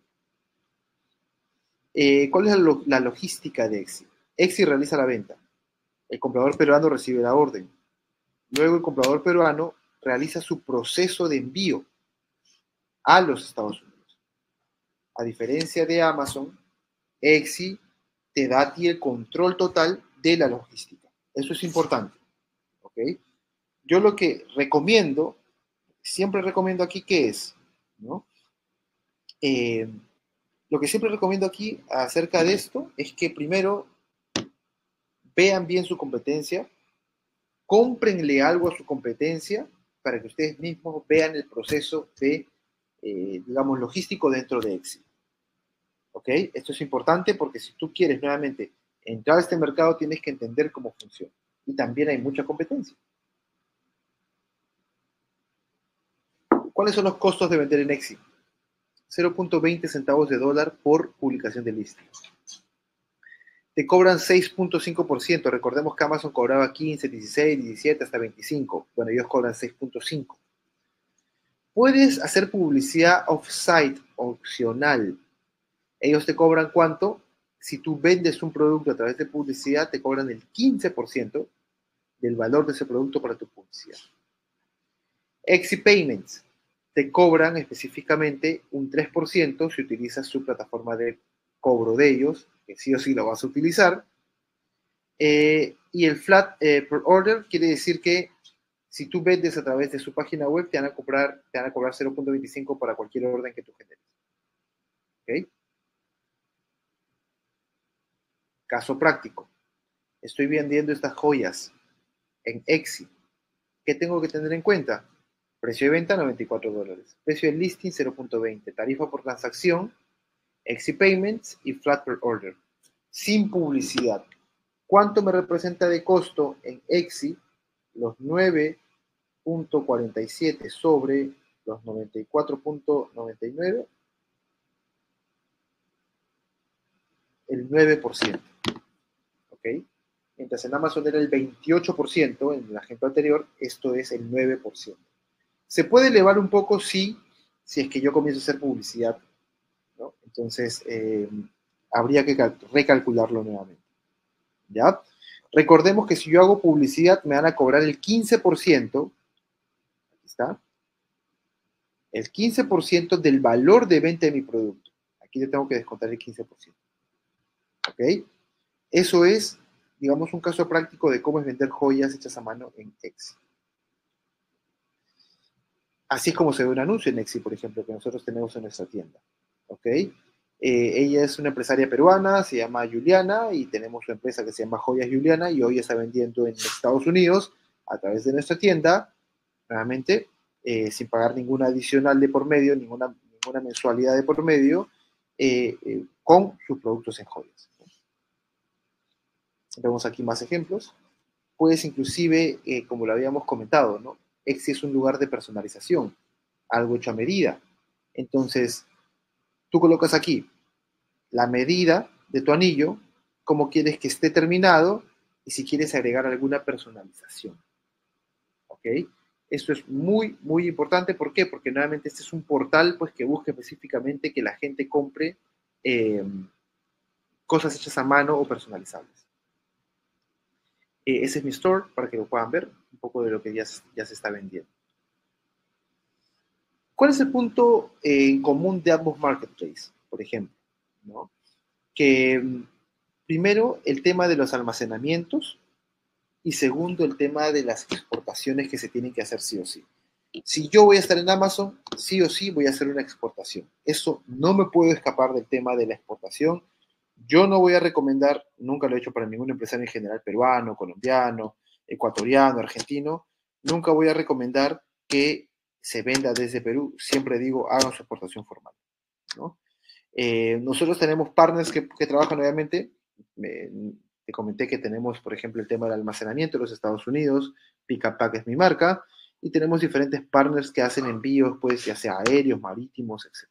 A: ¿Cuál es la logística de Exi? Exi realiza la venta. El comprador peruano recibe la orden. Luego el comprador peruano realiza su proceso de envío a los Estados Unidos. A diferencia de Amazon, Exi te da a ti el control total de la logística. Eso es importante. ¿Ok? Yo lo que recomiendo, siempre recomiendo aquí, ¿qué es? ¿No? Eh, lo que siempre recomiendo aquí acerca de esto es que primero vean bien su competencia, cómprenle algo a su competencia para que ustedes mismos vean el proceso de, digamos, logístico dentro de Exi. ¿Ok? Esto es importante porque si tú quieres nuevamente entrar a este mercado, tienes que entender cómo funciona. Y también hay mucha competencia. ¿Cuáles son los costos de vender en Exi? 0.20 centavos de dólar por publicación de listing. Te cobran 6.5%. Recordemos que Amazon cobraba 15, 16, 17, hasta 25. Bueno, ellos cobran 6.5. Puedes hacer publicidad off-site, opcional. Ellos te cobran ¿cuánto? Si tú vendes un producto a través de publicidad, te cobran el 15% del valor de ese producto para tu publicidad. Exi Payments te cobran específicamente un 3% si utilizas su plataforma de cobro de ellos, que sí o sí lo vas a utilizar. Y el flat per order quiere decir que si tú vendes a través de su página web, te van a cobrar 0.25 para cualquier orden que tú generes. ¿Ok? Caso práctico. Estoy vendiendo estas joyas en Etsy. ¿Qué tengo que tener en cuenta? Precio de venta, $94. Precio de listing, 0.20. Tarifa por transacción, Etsy Payments y Flat per Order. Sin publicidad. ¿Cuánto me representa de costo en Etsy? Los 9.47 sobre los 94.99, el 9%. ¿Ok? Mientras en Amazon era el 28%, en el ejemplo anterior, esto es el 9%. Se puede elevar un poco, sí, si es que yo comienzo a hacer publicidad, ¿no? Entonces, habría que recalcularlo nuevamente, ¿ya? Recordemos que si yo hago publicidad, me van a cobrar el 15%, aquí está, el 15% del valor de venta de mi producto. Aquí le tengo que descontar el 15%, ¿ok? Eso es, digamos, un caso práctico de cómo es vender joyas hechas a mano en Etsy. Así es como se ve un anuncio en Etsy, por ejemplo, que nosotros tenemos en nuestra tienda. ¿Ok? Ella es una empresaria peruana, se llama Juliana, y tenemos su empresa que se llama Joyas Juliana, y hoy está vendiendo en Estados Unidos a través de nuestra tienda, nuevamente, sin pagar ninguna adicional de por medio, ninguna mensualidad de por medio, con sus productos en joyas. Vemos aquí más ejemplos. Puedes inclusive, como lo habíamos comentado, ¿no? Etsy es un lugar de personalización, algo hecho a medida. Entonces, tú colocas aquí la medida de tu anillo, cómo quieres que esté terminado y si quieres agregar alguna personalización. ¿Ok? Esto es muy, muy importante. ¿Por qué? Porque nuevamente este es un portal pues, que busca específicamente que la gente compre cosas hechas a mano o personalizables. Ese es mi store para que lo puedan ver, un poco de lo que ya se está vendiendo. ¿Cuál es el punto en común de ambos marketplaces, por ejemplo? ¿No? Que primero, el tema de los almacenamientos y segundo, el tema de las exportaciones que se tienen que hacer sí o sí. Si yo voy a estar en Amazon, sí o sí voy a hacer una exportación. Eso no me puedo escapar del tema de la exportación. Yo no voy a recomendar, nunca lo he hecho para ningún empresario en general, peruano, colombiano, ecuatoriano, argentino, nunca voy a recomendar que se venda desde Perú. Siempre digo, hagan su exportación formal, ¿no? Nosotros tenemos partners que trabajan, obviamente. Te comenté que tenemos, por ejemplo, el tema del almacenamiento en los Estados Unidos. Pick up Pack es mi marca. Y tenemos diferentes partners que hacen envíos, pues, ya sea aéreos, marítimos, etc.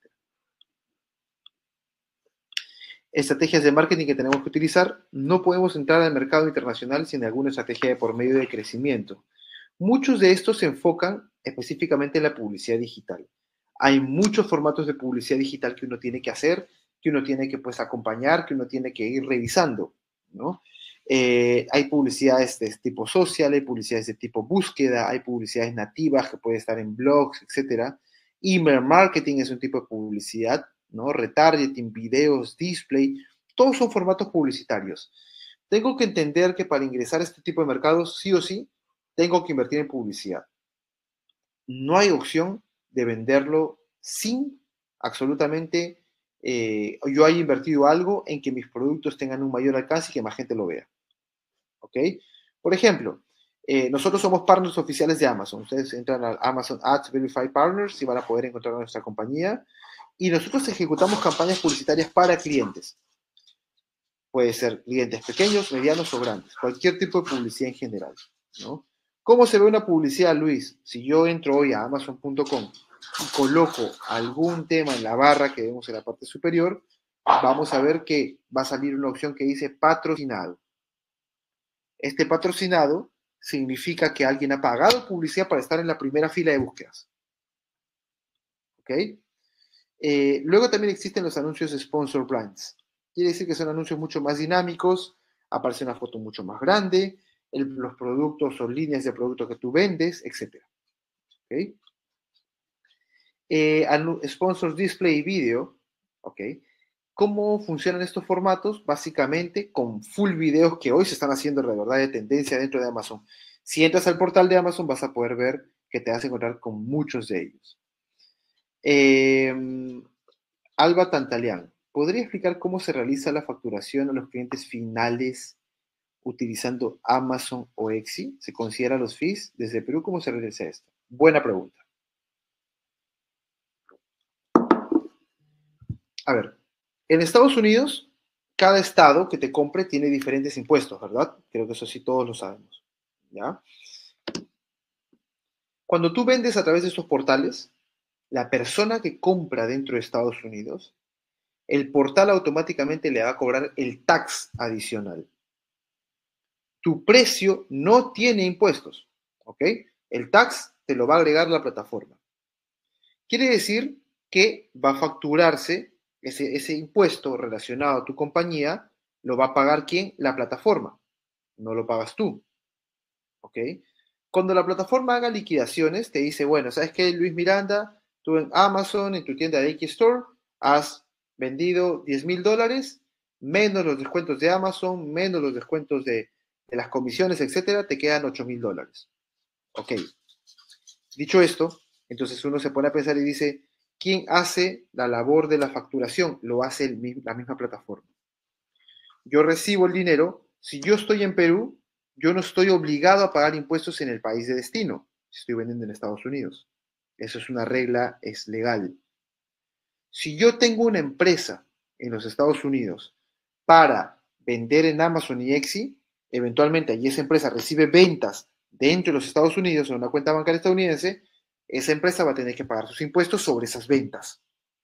A: Estrategias de marketing que tenemos que utilizar. No podemos entrar al mercado internacional sin alguna estrategia de por medio de crecimiento. Muchos de estos se enfocan específicamente en la publicidad digital. Hay muchos formatos de publicidad digital que uno tiene que hacer, que uno tiene que pues acompañar, que uno tiene que ir revisando, ¿no? Hay publicidades de tipo social, hay publicidades de tipo búsqueda, hay publicidades nativas que pueden estar en blogs, etc. Email marketing es un tipo de publicidad, ¿no? Retargeting, videos, display, todos son formatos publicitarios. Tengo que entender que para ingresar a este tipo de mercados, sí o sí, tengo que invertir en publicidad. No hay opción de venderlo sin absolutamente yo haya invertido algo en que mis productos tengan un mayor alcance y que más gente lo vea. ¿Ok? Por ejemplo, nosotros somos partners oficiales de Amazon. Ustedes entran a Amazon Ads Verified Partners y van a poder encontrar nuestra compañía. Y nosotros ejecutamos campañas publicitarias para clientes. Puede ser clientes pequeños, medianos o grandes. Cualquier tipo de publicidad en general, ¿no? ¿Cómo se ve una publicidad, Luis? Si yo entro hoy a amazon.com y coloco algún tema en la barra que vemos en la parte superior, vamos a ver que va a salir una opción que dice patrocinado. Este patrocinado significa que alguien ha pagado publicidad para estar en la primera fila de búsquedas. ¿Ok? Luego también existen los anuncios sponsor brands. Quiere decir que son anuncios mucho más dinámicos, aparece una foto mucho más grande, los productos o líneas de productos que tú vendes, etc. ¿Okay? Sponsors Display y Video. ¿Ok? ¿Cómo funcionan estos formatos? Básicamente con full videos que hoy se están haciendo de verdad de tendencia dentro de Amazon. Si entras al portal de Amazon vas a poder ver que te vas a encontrar con muchos de ellos. Alba Tantalian, podría explicar cómo se realiza la facturación a los clientes finales utilizando Amazon o Exi? ¿Se considera los fees? Desde Perú, ¿cómo se realiza esto? Buena pregunta. A ver, en Estados Unidos, cada estado que te compre tiene diferentes impuestos, ¿verdad? Creo que eso sí todos lo sabemos, ¿ya? Cuando tú vendes a través de estos portales, la persona que compra dentro de Estados Unidos, el portal automáticamente le va a cobrar el tax adicional. Tu precio no tiene impuestos, ¿ok? El tax te lo va a agregar la plataforma. Quiere decir que va a facturarse ese impuesto relacionado a tu compañía, lo va a pagar ¿quién? La plataforma, no lo pagas tú, ¿ok? Cuando la plataforma haga liquidaciones, te dice, bueno, ¿sabes qué, Luis Miranda? Tú en Amazon, en tu tienda de X Store, has vendido $10,000, menos los descuentos de Amazon, menos los descuentos de las comisiones, etcétera, te quedan $8,000. Ok, dicho esto, entonces uno se pone a pensar y dice, ¿quién hace la labor de la facturación? Lo hace la misma plataforma. Yo recibo el dinero, si yo estoy en Perú, yo no estoy obligado a pagar impuestos en el país de destino, si estoy vendiendo en Estados Unidos. Eso es una regla, es legal. Si yo tengo una empresa en los Estados Unidos para vender en Amazon y Exi, eventualmente allí esa empresa recibe ventas dentro de los Estados Unidos en una cuenta bancaria estadounidense, esa empresa va a tener que pagar sus impuestos sobre esas ventas.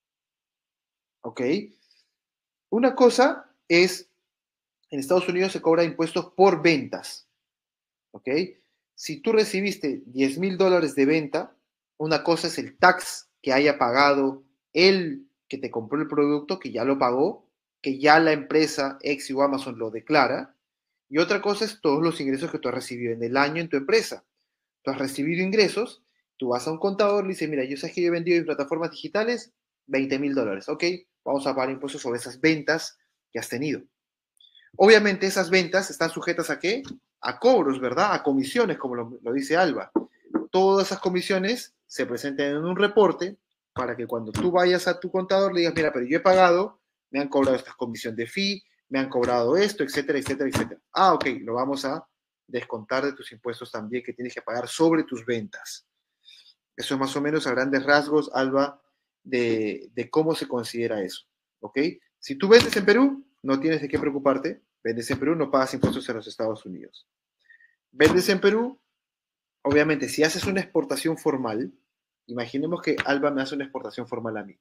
A: ¿Ok? Una cosa es, en Estados Unidos se cobra impuestos por ventas. ¿Ok? Si tú recibiste $10,000 de venta, una cosa es el tax que haya pagado el que te compró el producto, que ya lo pagó, que ya la empresa X o Amazon lo declara, y otra cosa es todos los ingresos que tú has recibido en el año en tu empresa. Tú has recibido ingresos, tú vas a un contador, le dices, mira, yo sé que yo he vendido en plataformas digitales $20,000, ok, vamos a pagar impuestos sobre esas ventas que has tenido. Obviamente esas ventas están sujetas ¿a qué? A cobros, ¿verdad? A comisiones, como lo dice Alba. Todas esas comisiones se presentan en un reporte para que cuando tú vayas a tu contador le digas, mira, pero yo he pagado, me han cobrado esta comisión de fee, me han cobrado esto, etcétera, etcétera, etcétera. Ah, ok, lo vamos a descontar de tus impuestos también que tienes que pagar sobre tus ventas. Eso es más o menos a grandes rasgos, Alba, de cómo se considera eso. ¿Ok? Si tú vendes en Perú, no tienes de qué preocuparte. Vendes en Perú, no pagas impuestos en los Estados Unidos. Vendes en Perú, obviamente, si haces una exportación formal, imaginemos que Alba me hace una exportación formal a mí,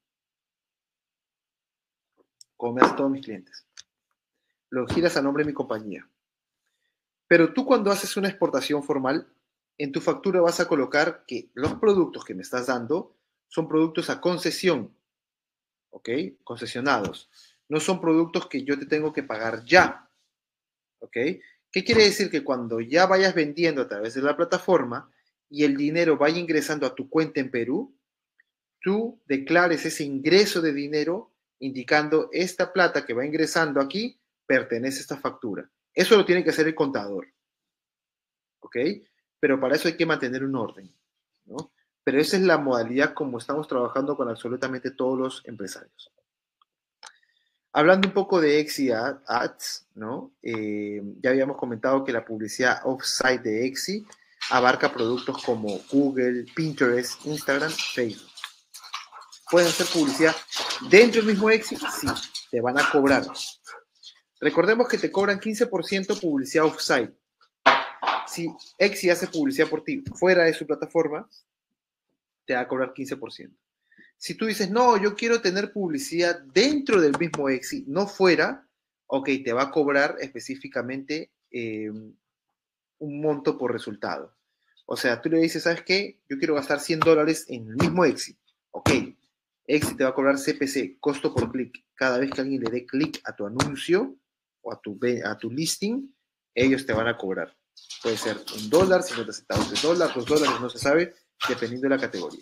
A: como me hace a todos mis clientes. Lo giras a nombre de mi compañía. Pero tú cuando haces una exportación formal, en tu factura vas a colocar que los productos que me estás dando son productos a concesión, ¿ok? Concesionados. No son productos que yo te tengo que pagar ya, ¿ok? ¿Qué quiere decir? Que cuando ya vayas vendiendo a través de la plataforma y el dinero vaya ingresando a tu cuenta en Perú, tú declares ese ingreso de dinero indicando esta plata que va ingresando aquí pertenece a esta factura. Eso lo tiene que hacer el contador, ¿ok? Pero para eso hay que mantener un orden, ¿no? Pero esa es la modalidad como estamos trabajando con absolutamente todos los empresarios. Hablando un poco de Exi Ads, ¿no? Ya habíamos comentado que la publicidad off-site de Exi abarca productos como Google, Pinterest, Instagram, Facebook. ¿Puedes hacer publicidad dentro del mismo Exi? Sí, te van a cobrar. Recordemos que te cobran 15% publicidad off-site. Si Exi hace publicidad por ti fuera de su plataforma, te va a cobrar 15%. Si tú dices, no, yo quiero tener publicidad dentro del mismo Exi, no fuera, ok, te va a cobrar específicamente un monto por resultado. O sea, tú le dices, ¿sabes qué? Yo quiero gastar $100 en el mismo Exi. Ok, Exi te va a cobrar CPC, costo por clic. Cada vez que alguien le dé clic a tu anuncio o a tu listing, ellos te van a cobrar. Puede ser $1, 50 centavos de dólar, $2, no se sabe, dependiendo de la categoría.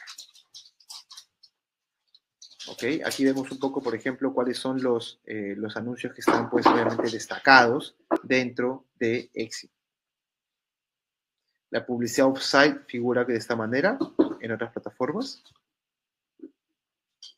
A: ¿Ok? Aquí vemos un poco, por ejemplo, cuáles son los anuncios que están, pues, obviamente destacados dentro de Exi. La publicidad off-site figura de esta manera en otras plataformas.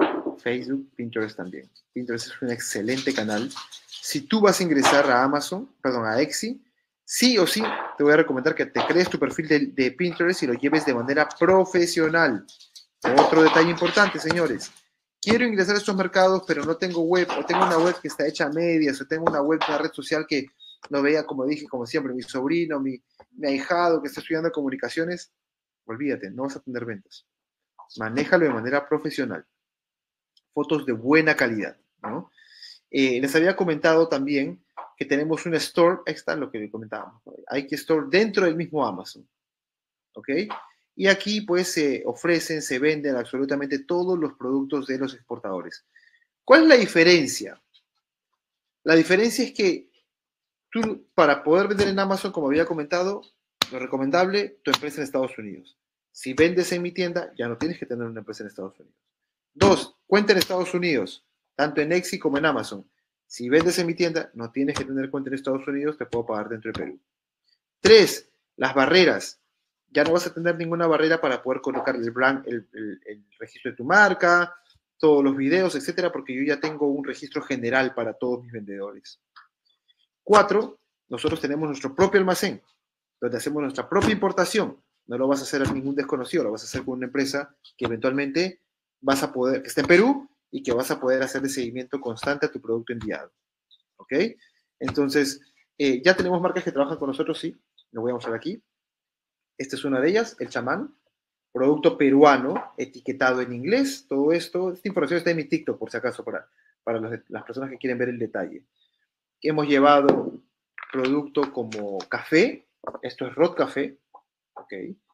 A: Facebook, Pinterest también. Pinterest es un excelente canal. Si tú vas a ingresar a a Etsy, sí o sí te voy a recomendar que te crees tu perfil de Pinterest y lo lleves de manera profesional. Otro detalle importante, señores. Quiero ingresar a estos mercados, pero no tengo web, o tengo una web que está hecha a medias, o tengo una web, una red social que lo veía, como dije, como siempre, mi sobrino, mi ahijado que está estudiando comunicaciones. Olvídate, no vas a tener ventas. Manéjalo de manera profesional. Fotos de buena calidad, ¿no? Les había comentado también que tenemos una store, ahí está lo que comentábamos, ¿no? Hay que store dentro del mismo Amazon, ¿ok? Y aquí pues se ofrecen, se venden absolutamente todos los productos de los exportadores. ¿Cuál es la diferencia? La diferencia es que tú, para poder vender en Amazon, como había comentado, lo recomendable, tu empresa en Estados Unidos. Si vendes en mi tienda, ya no tienes que tener una empresa en Estados Unidos. 2, cuenta en Estados Unidos, tanto en Etsy como en Amazon. Si vendes en mi tienda, no tienes que tener cuenta en Estados Unidos, te puedo pagar dentro de Perú. 3, las barreras. Ya no vas a tener ninguna barrera para poder colocar el brand, el registro de tu marca, todos los videos, etcétera, porque yo ya tengo un registro general para todos mis vendedores. 4, nosotros tenemos nuestro propio almacén, donde hacemos nuestra propia importación. No lo vas a hacer a ningún desconocido, lo vas a hacer con una empresa que eventualmente vas a poder, que está en Perú y que vas a poder hacerle seguimiento constante a tu producto enviado. ¿Ok? Entonces, ya tenemos marcas que trabajan con nosotros, sí, lo voy a mostrar aquí. Esta es una de ellas, el chamán, producto peruano, etiquetado en inglés, todo esto. Esta información está en mi TikTok, por si acaso, para las personas que quieren ver el detalle. Hemos llevado producto como café, esto es Rot Café, ok.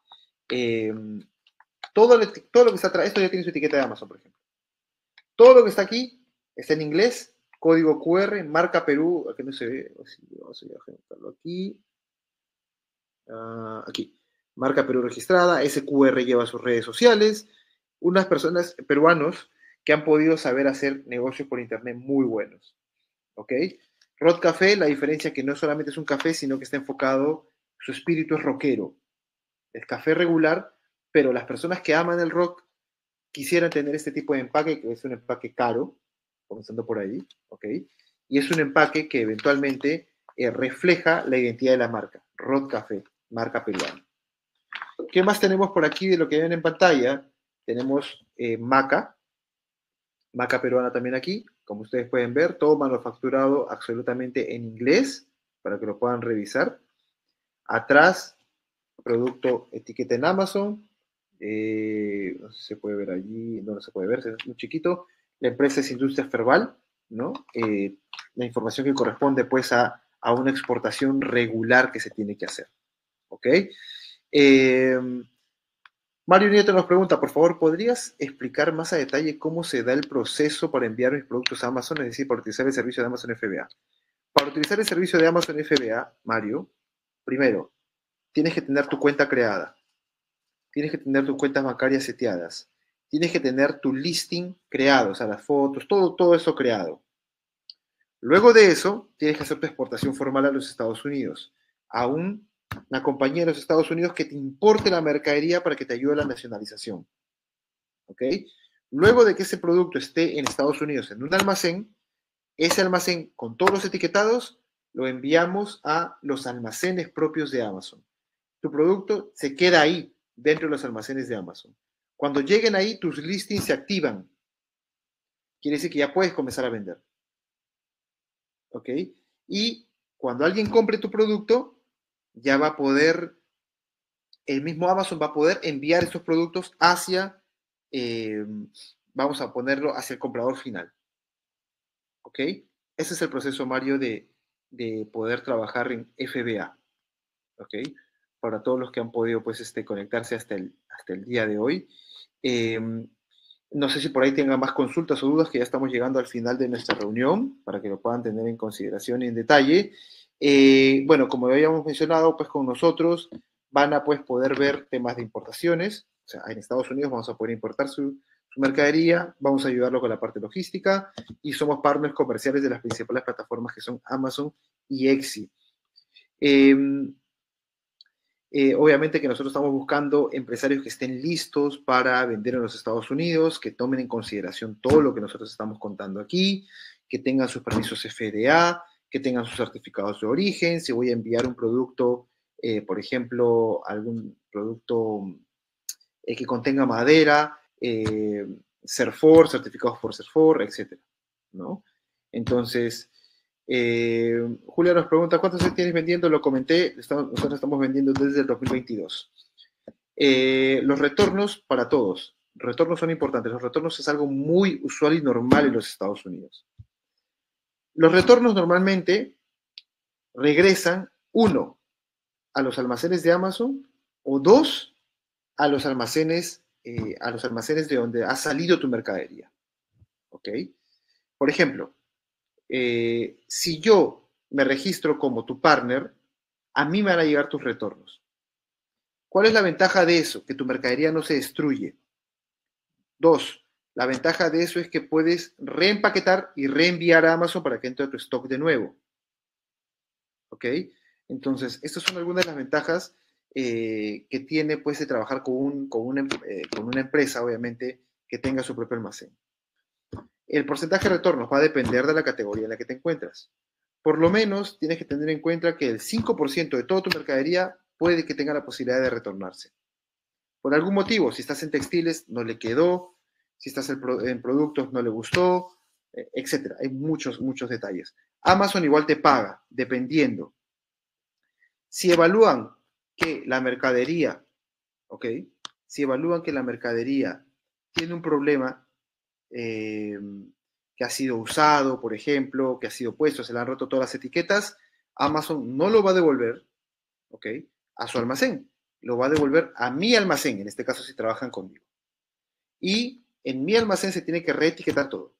A: Todo lo que está atrás, esto ya tiene su etiqueta de Amazon, por ejemplo. Todo lo que está aquí está en inglés, código QR, marca Perú, aquí no se ve, vamos a ejemplarlo aquí. Aquí, marca Perú registrada, ese QR lleva a sus redes sociales, unas personas peruanos que han podido saber hacer negocios por internet muy buenos, ¿ok? Rot Café, la diferencia es que no solamente es un café, sino que está enfocado, su espíritu es rockero, es café regular, pero las personas que aman el rock quisieran tener este tipo de empaque, que es un empaque caro, comenzando por ahí, ¿ok? Y es un empaque que eventualmente refleja la identidad de la marca, Rot Café, marca peruana. ¿Qué más tenemos por aquí de lo que ven en pantalla? Tenemos maca peruana también aquí, como ustedes pueden ver, todo manufacturado absolutamente en inglés, para que lo puedan revisar. Atrás, producto etiqueta en Amazon, no sé si se puede ver allí, no se puede ver, es muy chiquito. La empresa es Industria Ferval, ¿no? La información que corresponde pues a una exportación regular que se tiene que hacer, ¿ok? Mario Nieto nos pregunta, por favor, ¿podrías explicar más a detalle cómo se da el proceso para enviar mis productos a Amazon, es decir, para utilizar el servicio de Amazon FBA? Para utilizar el servicio de Amazon FBA, Mario, primero, tienes que tener tu cuenta creada, tienes que tener tus cuentas bancarias seteadas, tienes que tener tu listing creado, o sea, las fotos, todo eso creado. Luego de eso, tienes que hacer tu exportación formal a los Estados Unidos, a una compañía de los Estados Unidos que te importe la mercadería para que te ayude a la nacionalización. ¿Ok? Luego de que ese producto esté en Estados Unidos en un almacén, ese almacén con todos los etiquetados lo enviamos a los almacenes propios de Amazon. Tu producto se queda ahí, dentro de los almacenes de Amazon. Cuando lleguen ahí, tus listings se activan. Quiere decir que ya puedes comenzar a vender. ¿Ok? Y cuando alguien compre tu producto, ya va a poder, el mismo Amazon va a poder enviar estos productos hacia, vamos a ponerlo hacia el comprador final. ¿Ok? Ese es el proceso, Mario, de poder trabajar en FBA. ¿Ok? Para todos los que han podido pues, conectarse hasta el día de hoy. No sé si por ahí tengan más consultas o dudas, que ya estamos llegando al final de nuestra reunión, para que lo puedan tener en consideración y en detalle. Bueno, como ya habíamos mencionado, pues con nosotros van a pues, poder ver temas de importaciones. O sea, en Estados Unidos vamos a poder importar su mercadería, vamos a ayudarlo con la parte logística y somos partners comerciales de las principales plataformas que son Amazon y Etsy. Obviamente que nosotros estamos buscando empresarios que estén listos para vender en los Estados Unidos, que tomen en consideración todo lo que nosotros estamos contando aquí, que tengan sus permisos FDA, que tengan sus certificados de origen. Si voy a enviar un producto, por ejemplo, algún producto que contenga madera, CERFOR, certificados por CERFOR, etcétera, ¿no? Entonces, Julia nos pregunta, ¿cuántos tienes vendiendo? Lo comenté, nosotros estamos vendiendo desde el 2022. Los retornos para todos. Retornos son importantes. Los retornos es algo muy usual y normal en los Estados Unidos. Los retornos normalmente regresan, uno, a los almacenes de Amazon, o dos, a los almacenes de donde ha salido tu mercadería. ¿Ok? Por ejemplo, si yo me registro como tu partner, a mí me van a llegar tus retornos. ¿Cuál es la ventaja de eso? Que tu mercadería no se destruye. Dos, la ventaja de eso es que puedes reempaquetar y reenviar a Amazon para que entre a tu stock de nuevo. ¿Ok? Entonces, estas son algunas de las ventajas que tiene pues de trabajar con una empresa, obviamente, que tenga su propio almacén. El porcentaje de retornos va a depender de la categoría en la que te encuentras. Por lo menos tienes que tener en cuenta que el 5% de toda tu mercadería puede que tenga la posibilidad de retornarse. Por algún motivo, si estás en textiles, no le quedó, si estás en productos, no le gustó, etc. Hay muchos detalles. Amazon igual te paga, dependiendo. Si evalúan que la mercadería, ¿ok? Si evalúan que la mercadería tiene un problema, que ha sido usado, por ejemplo, que ha sido puesto, se le han roto todas las etiquetas, Amazon no lo va a devolver, ¿ok? A su almacén, lo va a devolver a mi almacén, en este caso si trabajan conmigo. Y en mi almacén se tiene que reetiquetar todo.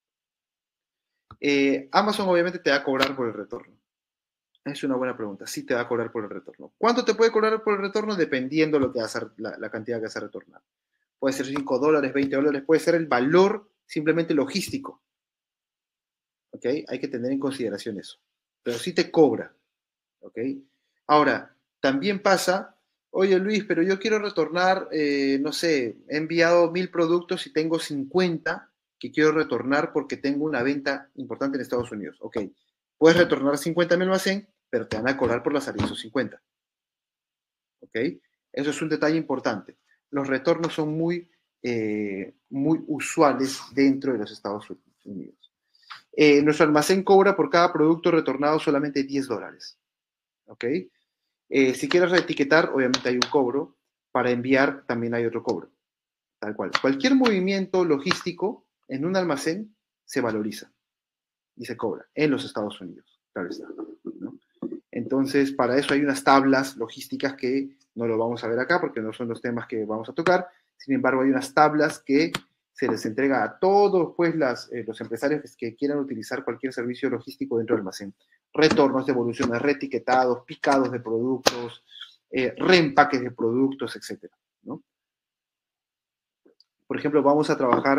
A: Amazon obviamente te va a cobrar por el retorno. Es una buena pregunta. Sí te va a cobrar por el retorno. ¿Cuánto te puede cobrar por el retorno? Dependiendo lo que la cantidad que vas a retornar. Puede ser $5, $20, puede ser el valor simplemente logístico. ¿Ok? Hay que tener en consideración eso. Pero sí te cobra. ¿Ok? Ahora, también pasa, oye Luis, pero yo quiero retornar, no sé, he enviado 1000 productos y tengo 50 que quiero retornar porque tengo una venta importante en Estados Unidos. Ok, puedes retornar 50 a mi almacén, pero te van a cobrar por la salida de esos 50. ¿Ok? Eso es un detalle importante. Los retornos son muy usuales dentro de los Estados Unidos. Nuestro almacén cobra por cada producto retornado solamente $10. ¿Ok? Si quieres reetiquetar, obviamente hay un cobro. Para enviar también hay otro cobro. Tal cual. Cualquier movimiento logístico en un almacén se valoriza y se cobra en los Estados Unidos. Claro está, ¿no? Entonces, para eso hay unas tablas logísticas que no lo vamos a ver acá porque no son los temas que vamos a tocar. Sin embargo, hay unas tablas que se les entrega a todos pues, los empresarios que quieran utilizar cualquier servicio logístico dentro del almacén. Retornos, devoluciones, reetiquetados, picados de productos, reempaques de productos, etc. ¿no? Por ejemplo, vamos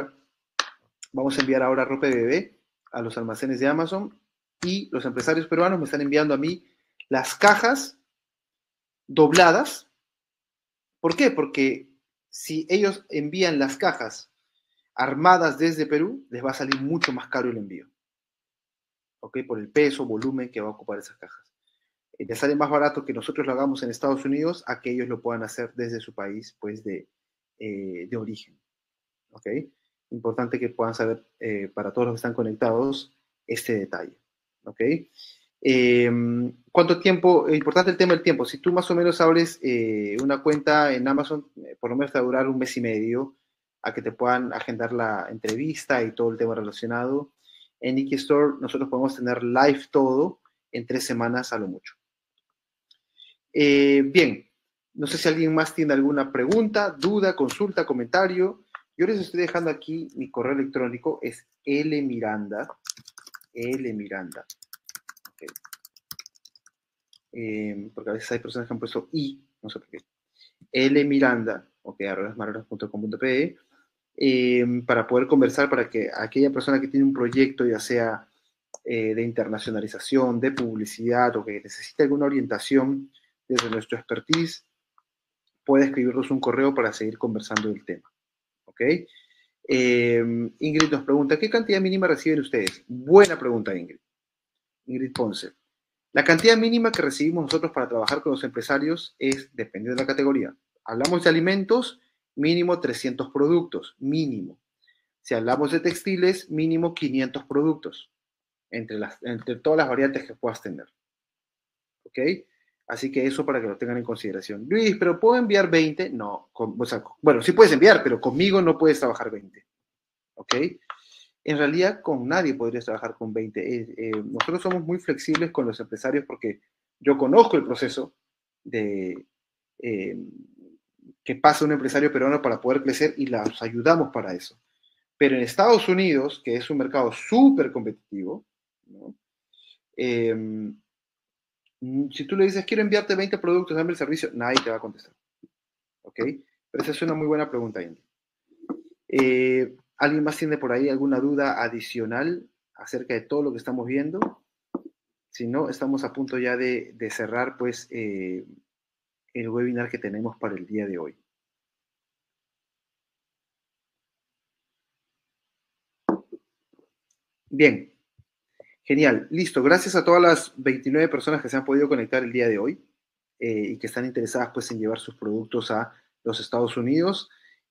A: a enviar ahora ropa de bebé a los almacenes de Amazon y los empresarios peruanos me están enviando a mí las cajas dobladas. ¿Por qué? Porque si ellos envían las cajas armadas desde Perú, les va a salir mucho más caro el envío. ¿Ok? Por el peso, volumen que va a ocupar esas cajas. Les sale más barato que nosotros lo hagamos en Estados Unidos a que ellos lo puedan hacer desde su país, pues, de origen. ¿Ok? Importante que puedan saber, para todos los que están conectados, este detalle. ¿Ok? ¿Cuánto tiempo? Importante el tema del tiempo. Si tú más o menos abres una cuenta en Amazon, por lo menos te va a durar un mes y medio a que te puedan agendar la entrevista y todo el tema relacionado. En Nikki Store nosotros podemos tener live todo en 3 semanas a lo mucho. Bien, no sé si alguien más tiene alguna pregunta, duda, consulta, comentario. Yo les estoy dejando aquí mi correo electrónico, es lmiranda, okay. Porque a veces hay personas que han puesto i, no sé por qué, lmiranda, ok, @smarolas.com.pe, para poder conversar, para que aquella persona que tiene un proyecto, ya sea de internacionalización, de publicidad, o que necesite alguna orientación desde nuestro expertise, puede escribirnos un correo para seguir conversando del tema. ¿Ok? Ingrid nos pregunta, ¿qué cantidad mínima reciben ustedes? Buena pregunta, Ingrid. Ingrid Ponce. La cantidad mínima que recibimos nosotros para trabajar con los empresarios es, depende de la categoría. Hablamos de alimentos, mínimo 300 productos, mínimo. Si hablamos de textiles, mínimo 500 productos, entre todas las variantes que puedas tener. ¿Ok? Así que eso para que lo tengan en consideración. Luis, ¿pero puedo enviar 20? No, o sea, bueno, sí puedes enviar, pero conmigo no puedes trabajar 20. ¿Ok? En realidad con nadie podrías trabajar con 20. Nosotros somos muy flexibles con los empresarios porque yo conozco el proceso de eh, que pasa un empresario peruano para poder crecer y los ayudamos para eso. Pero en Estados Unidos, que es un mercado súper competitivo, ¿no? eh, si tú le dices, quiero enviarte 20 productos, dame el servicio, nadie te va a contestar. ¿Ok? Pero esa es una muy buena pregunta, Indy. ¿Alguien más tiene por ahí alguna duda adicional acerca de todo lo que estamos viendo? Si no, estamos a punto ya de cerrar pues el webinar que tenemos para el día de hoy. Bien, genial, listo. Gracias a todas las 29 personas que se han podido conectar el día de hoy y que están interesadas pues en llevar sus productos a los Estados Unidos.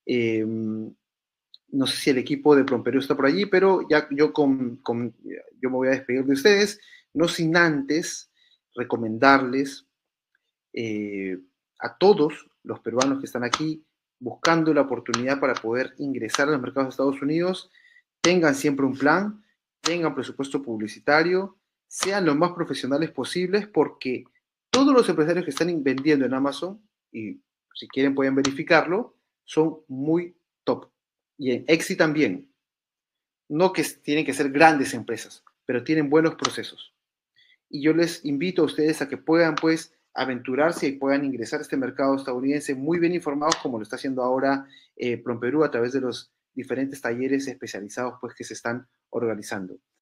A: No sé si el equipo de Promperú está por allí, pero ya yo me voy a despedir de ustedes, no sin antes recomendarles eh, a todos los peruanos que están aquí buscando la oportunidad para poder ingresar a los mercados de Estados Unidos, tengan siempre un plan, tengan presupuesto publicitario, sean lo más profesionales posibles, porque todos los empresarios que están vendiendo en Amazon, y si quieren pueden verificarlo, son muy top. Y en Exi también. No que tienen que ser grandes empresas, pero tienen buenos procesos. Y yo les invito a ustedes a que puedan, pues, aventurarse y puedan ingresar a este mercado estadounidense muy bien informados, como lo está haciendo ahora Promperú a través de los diferentes talleres especializados, pues, que se están organizando.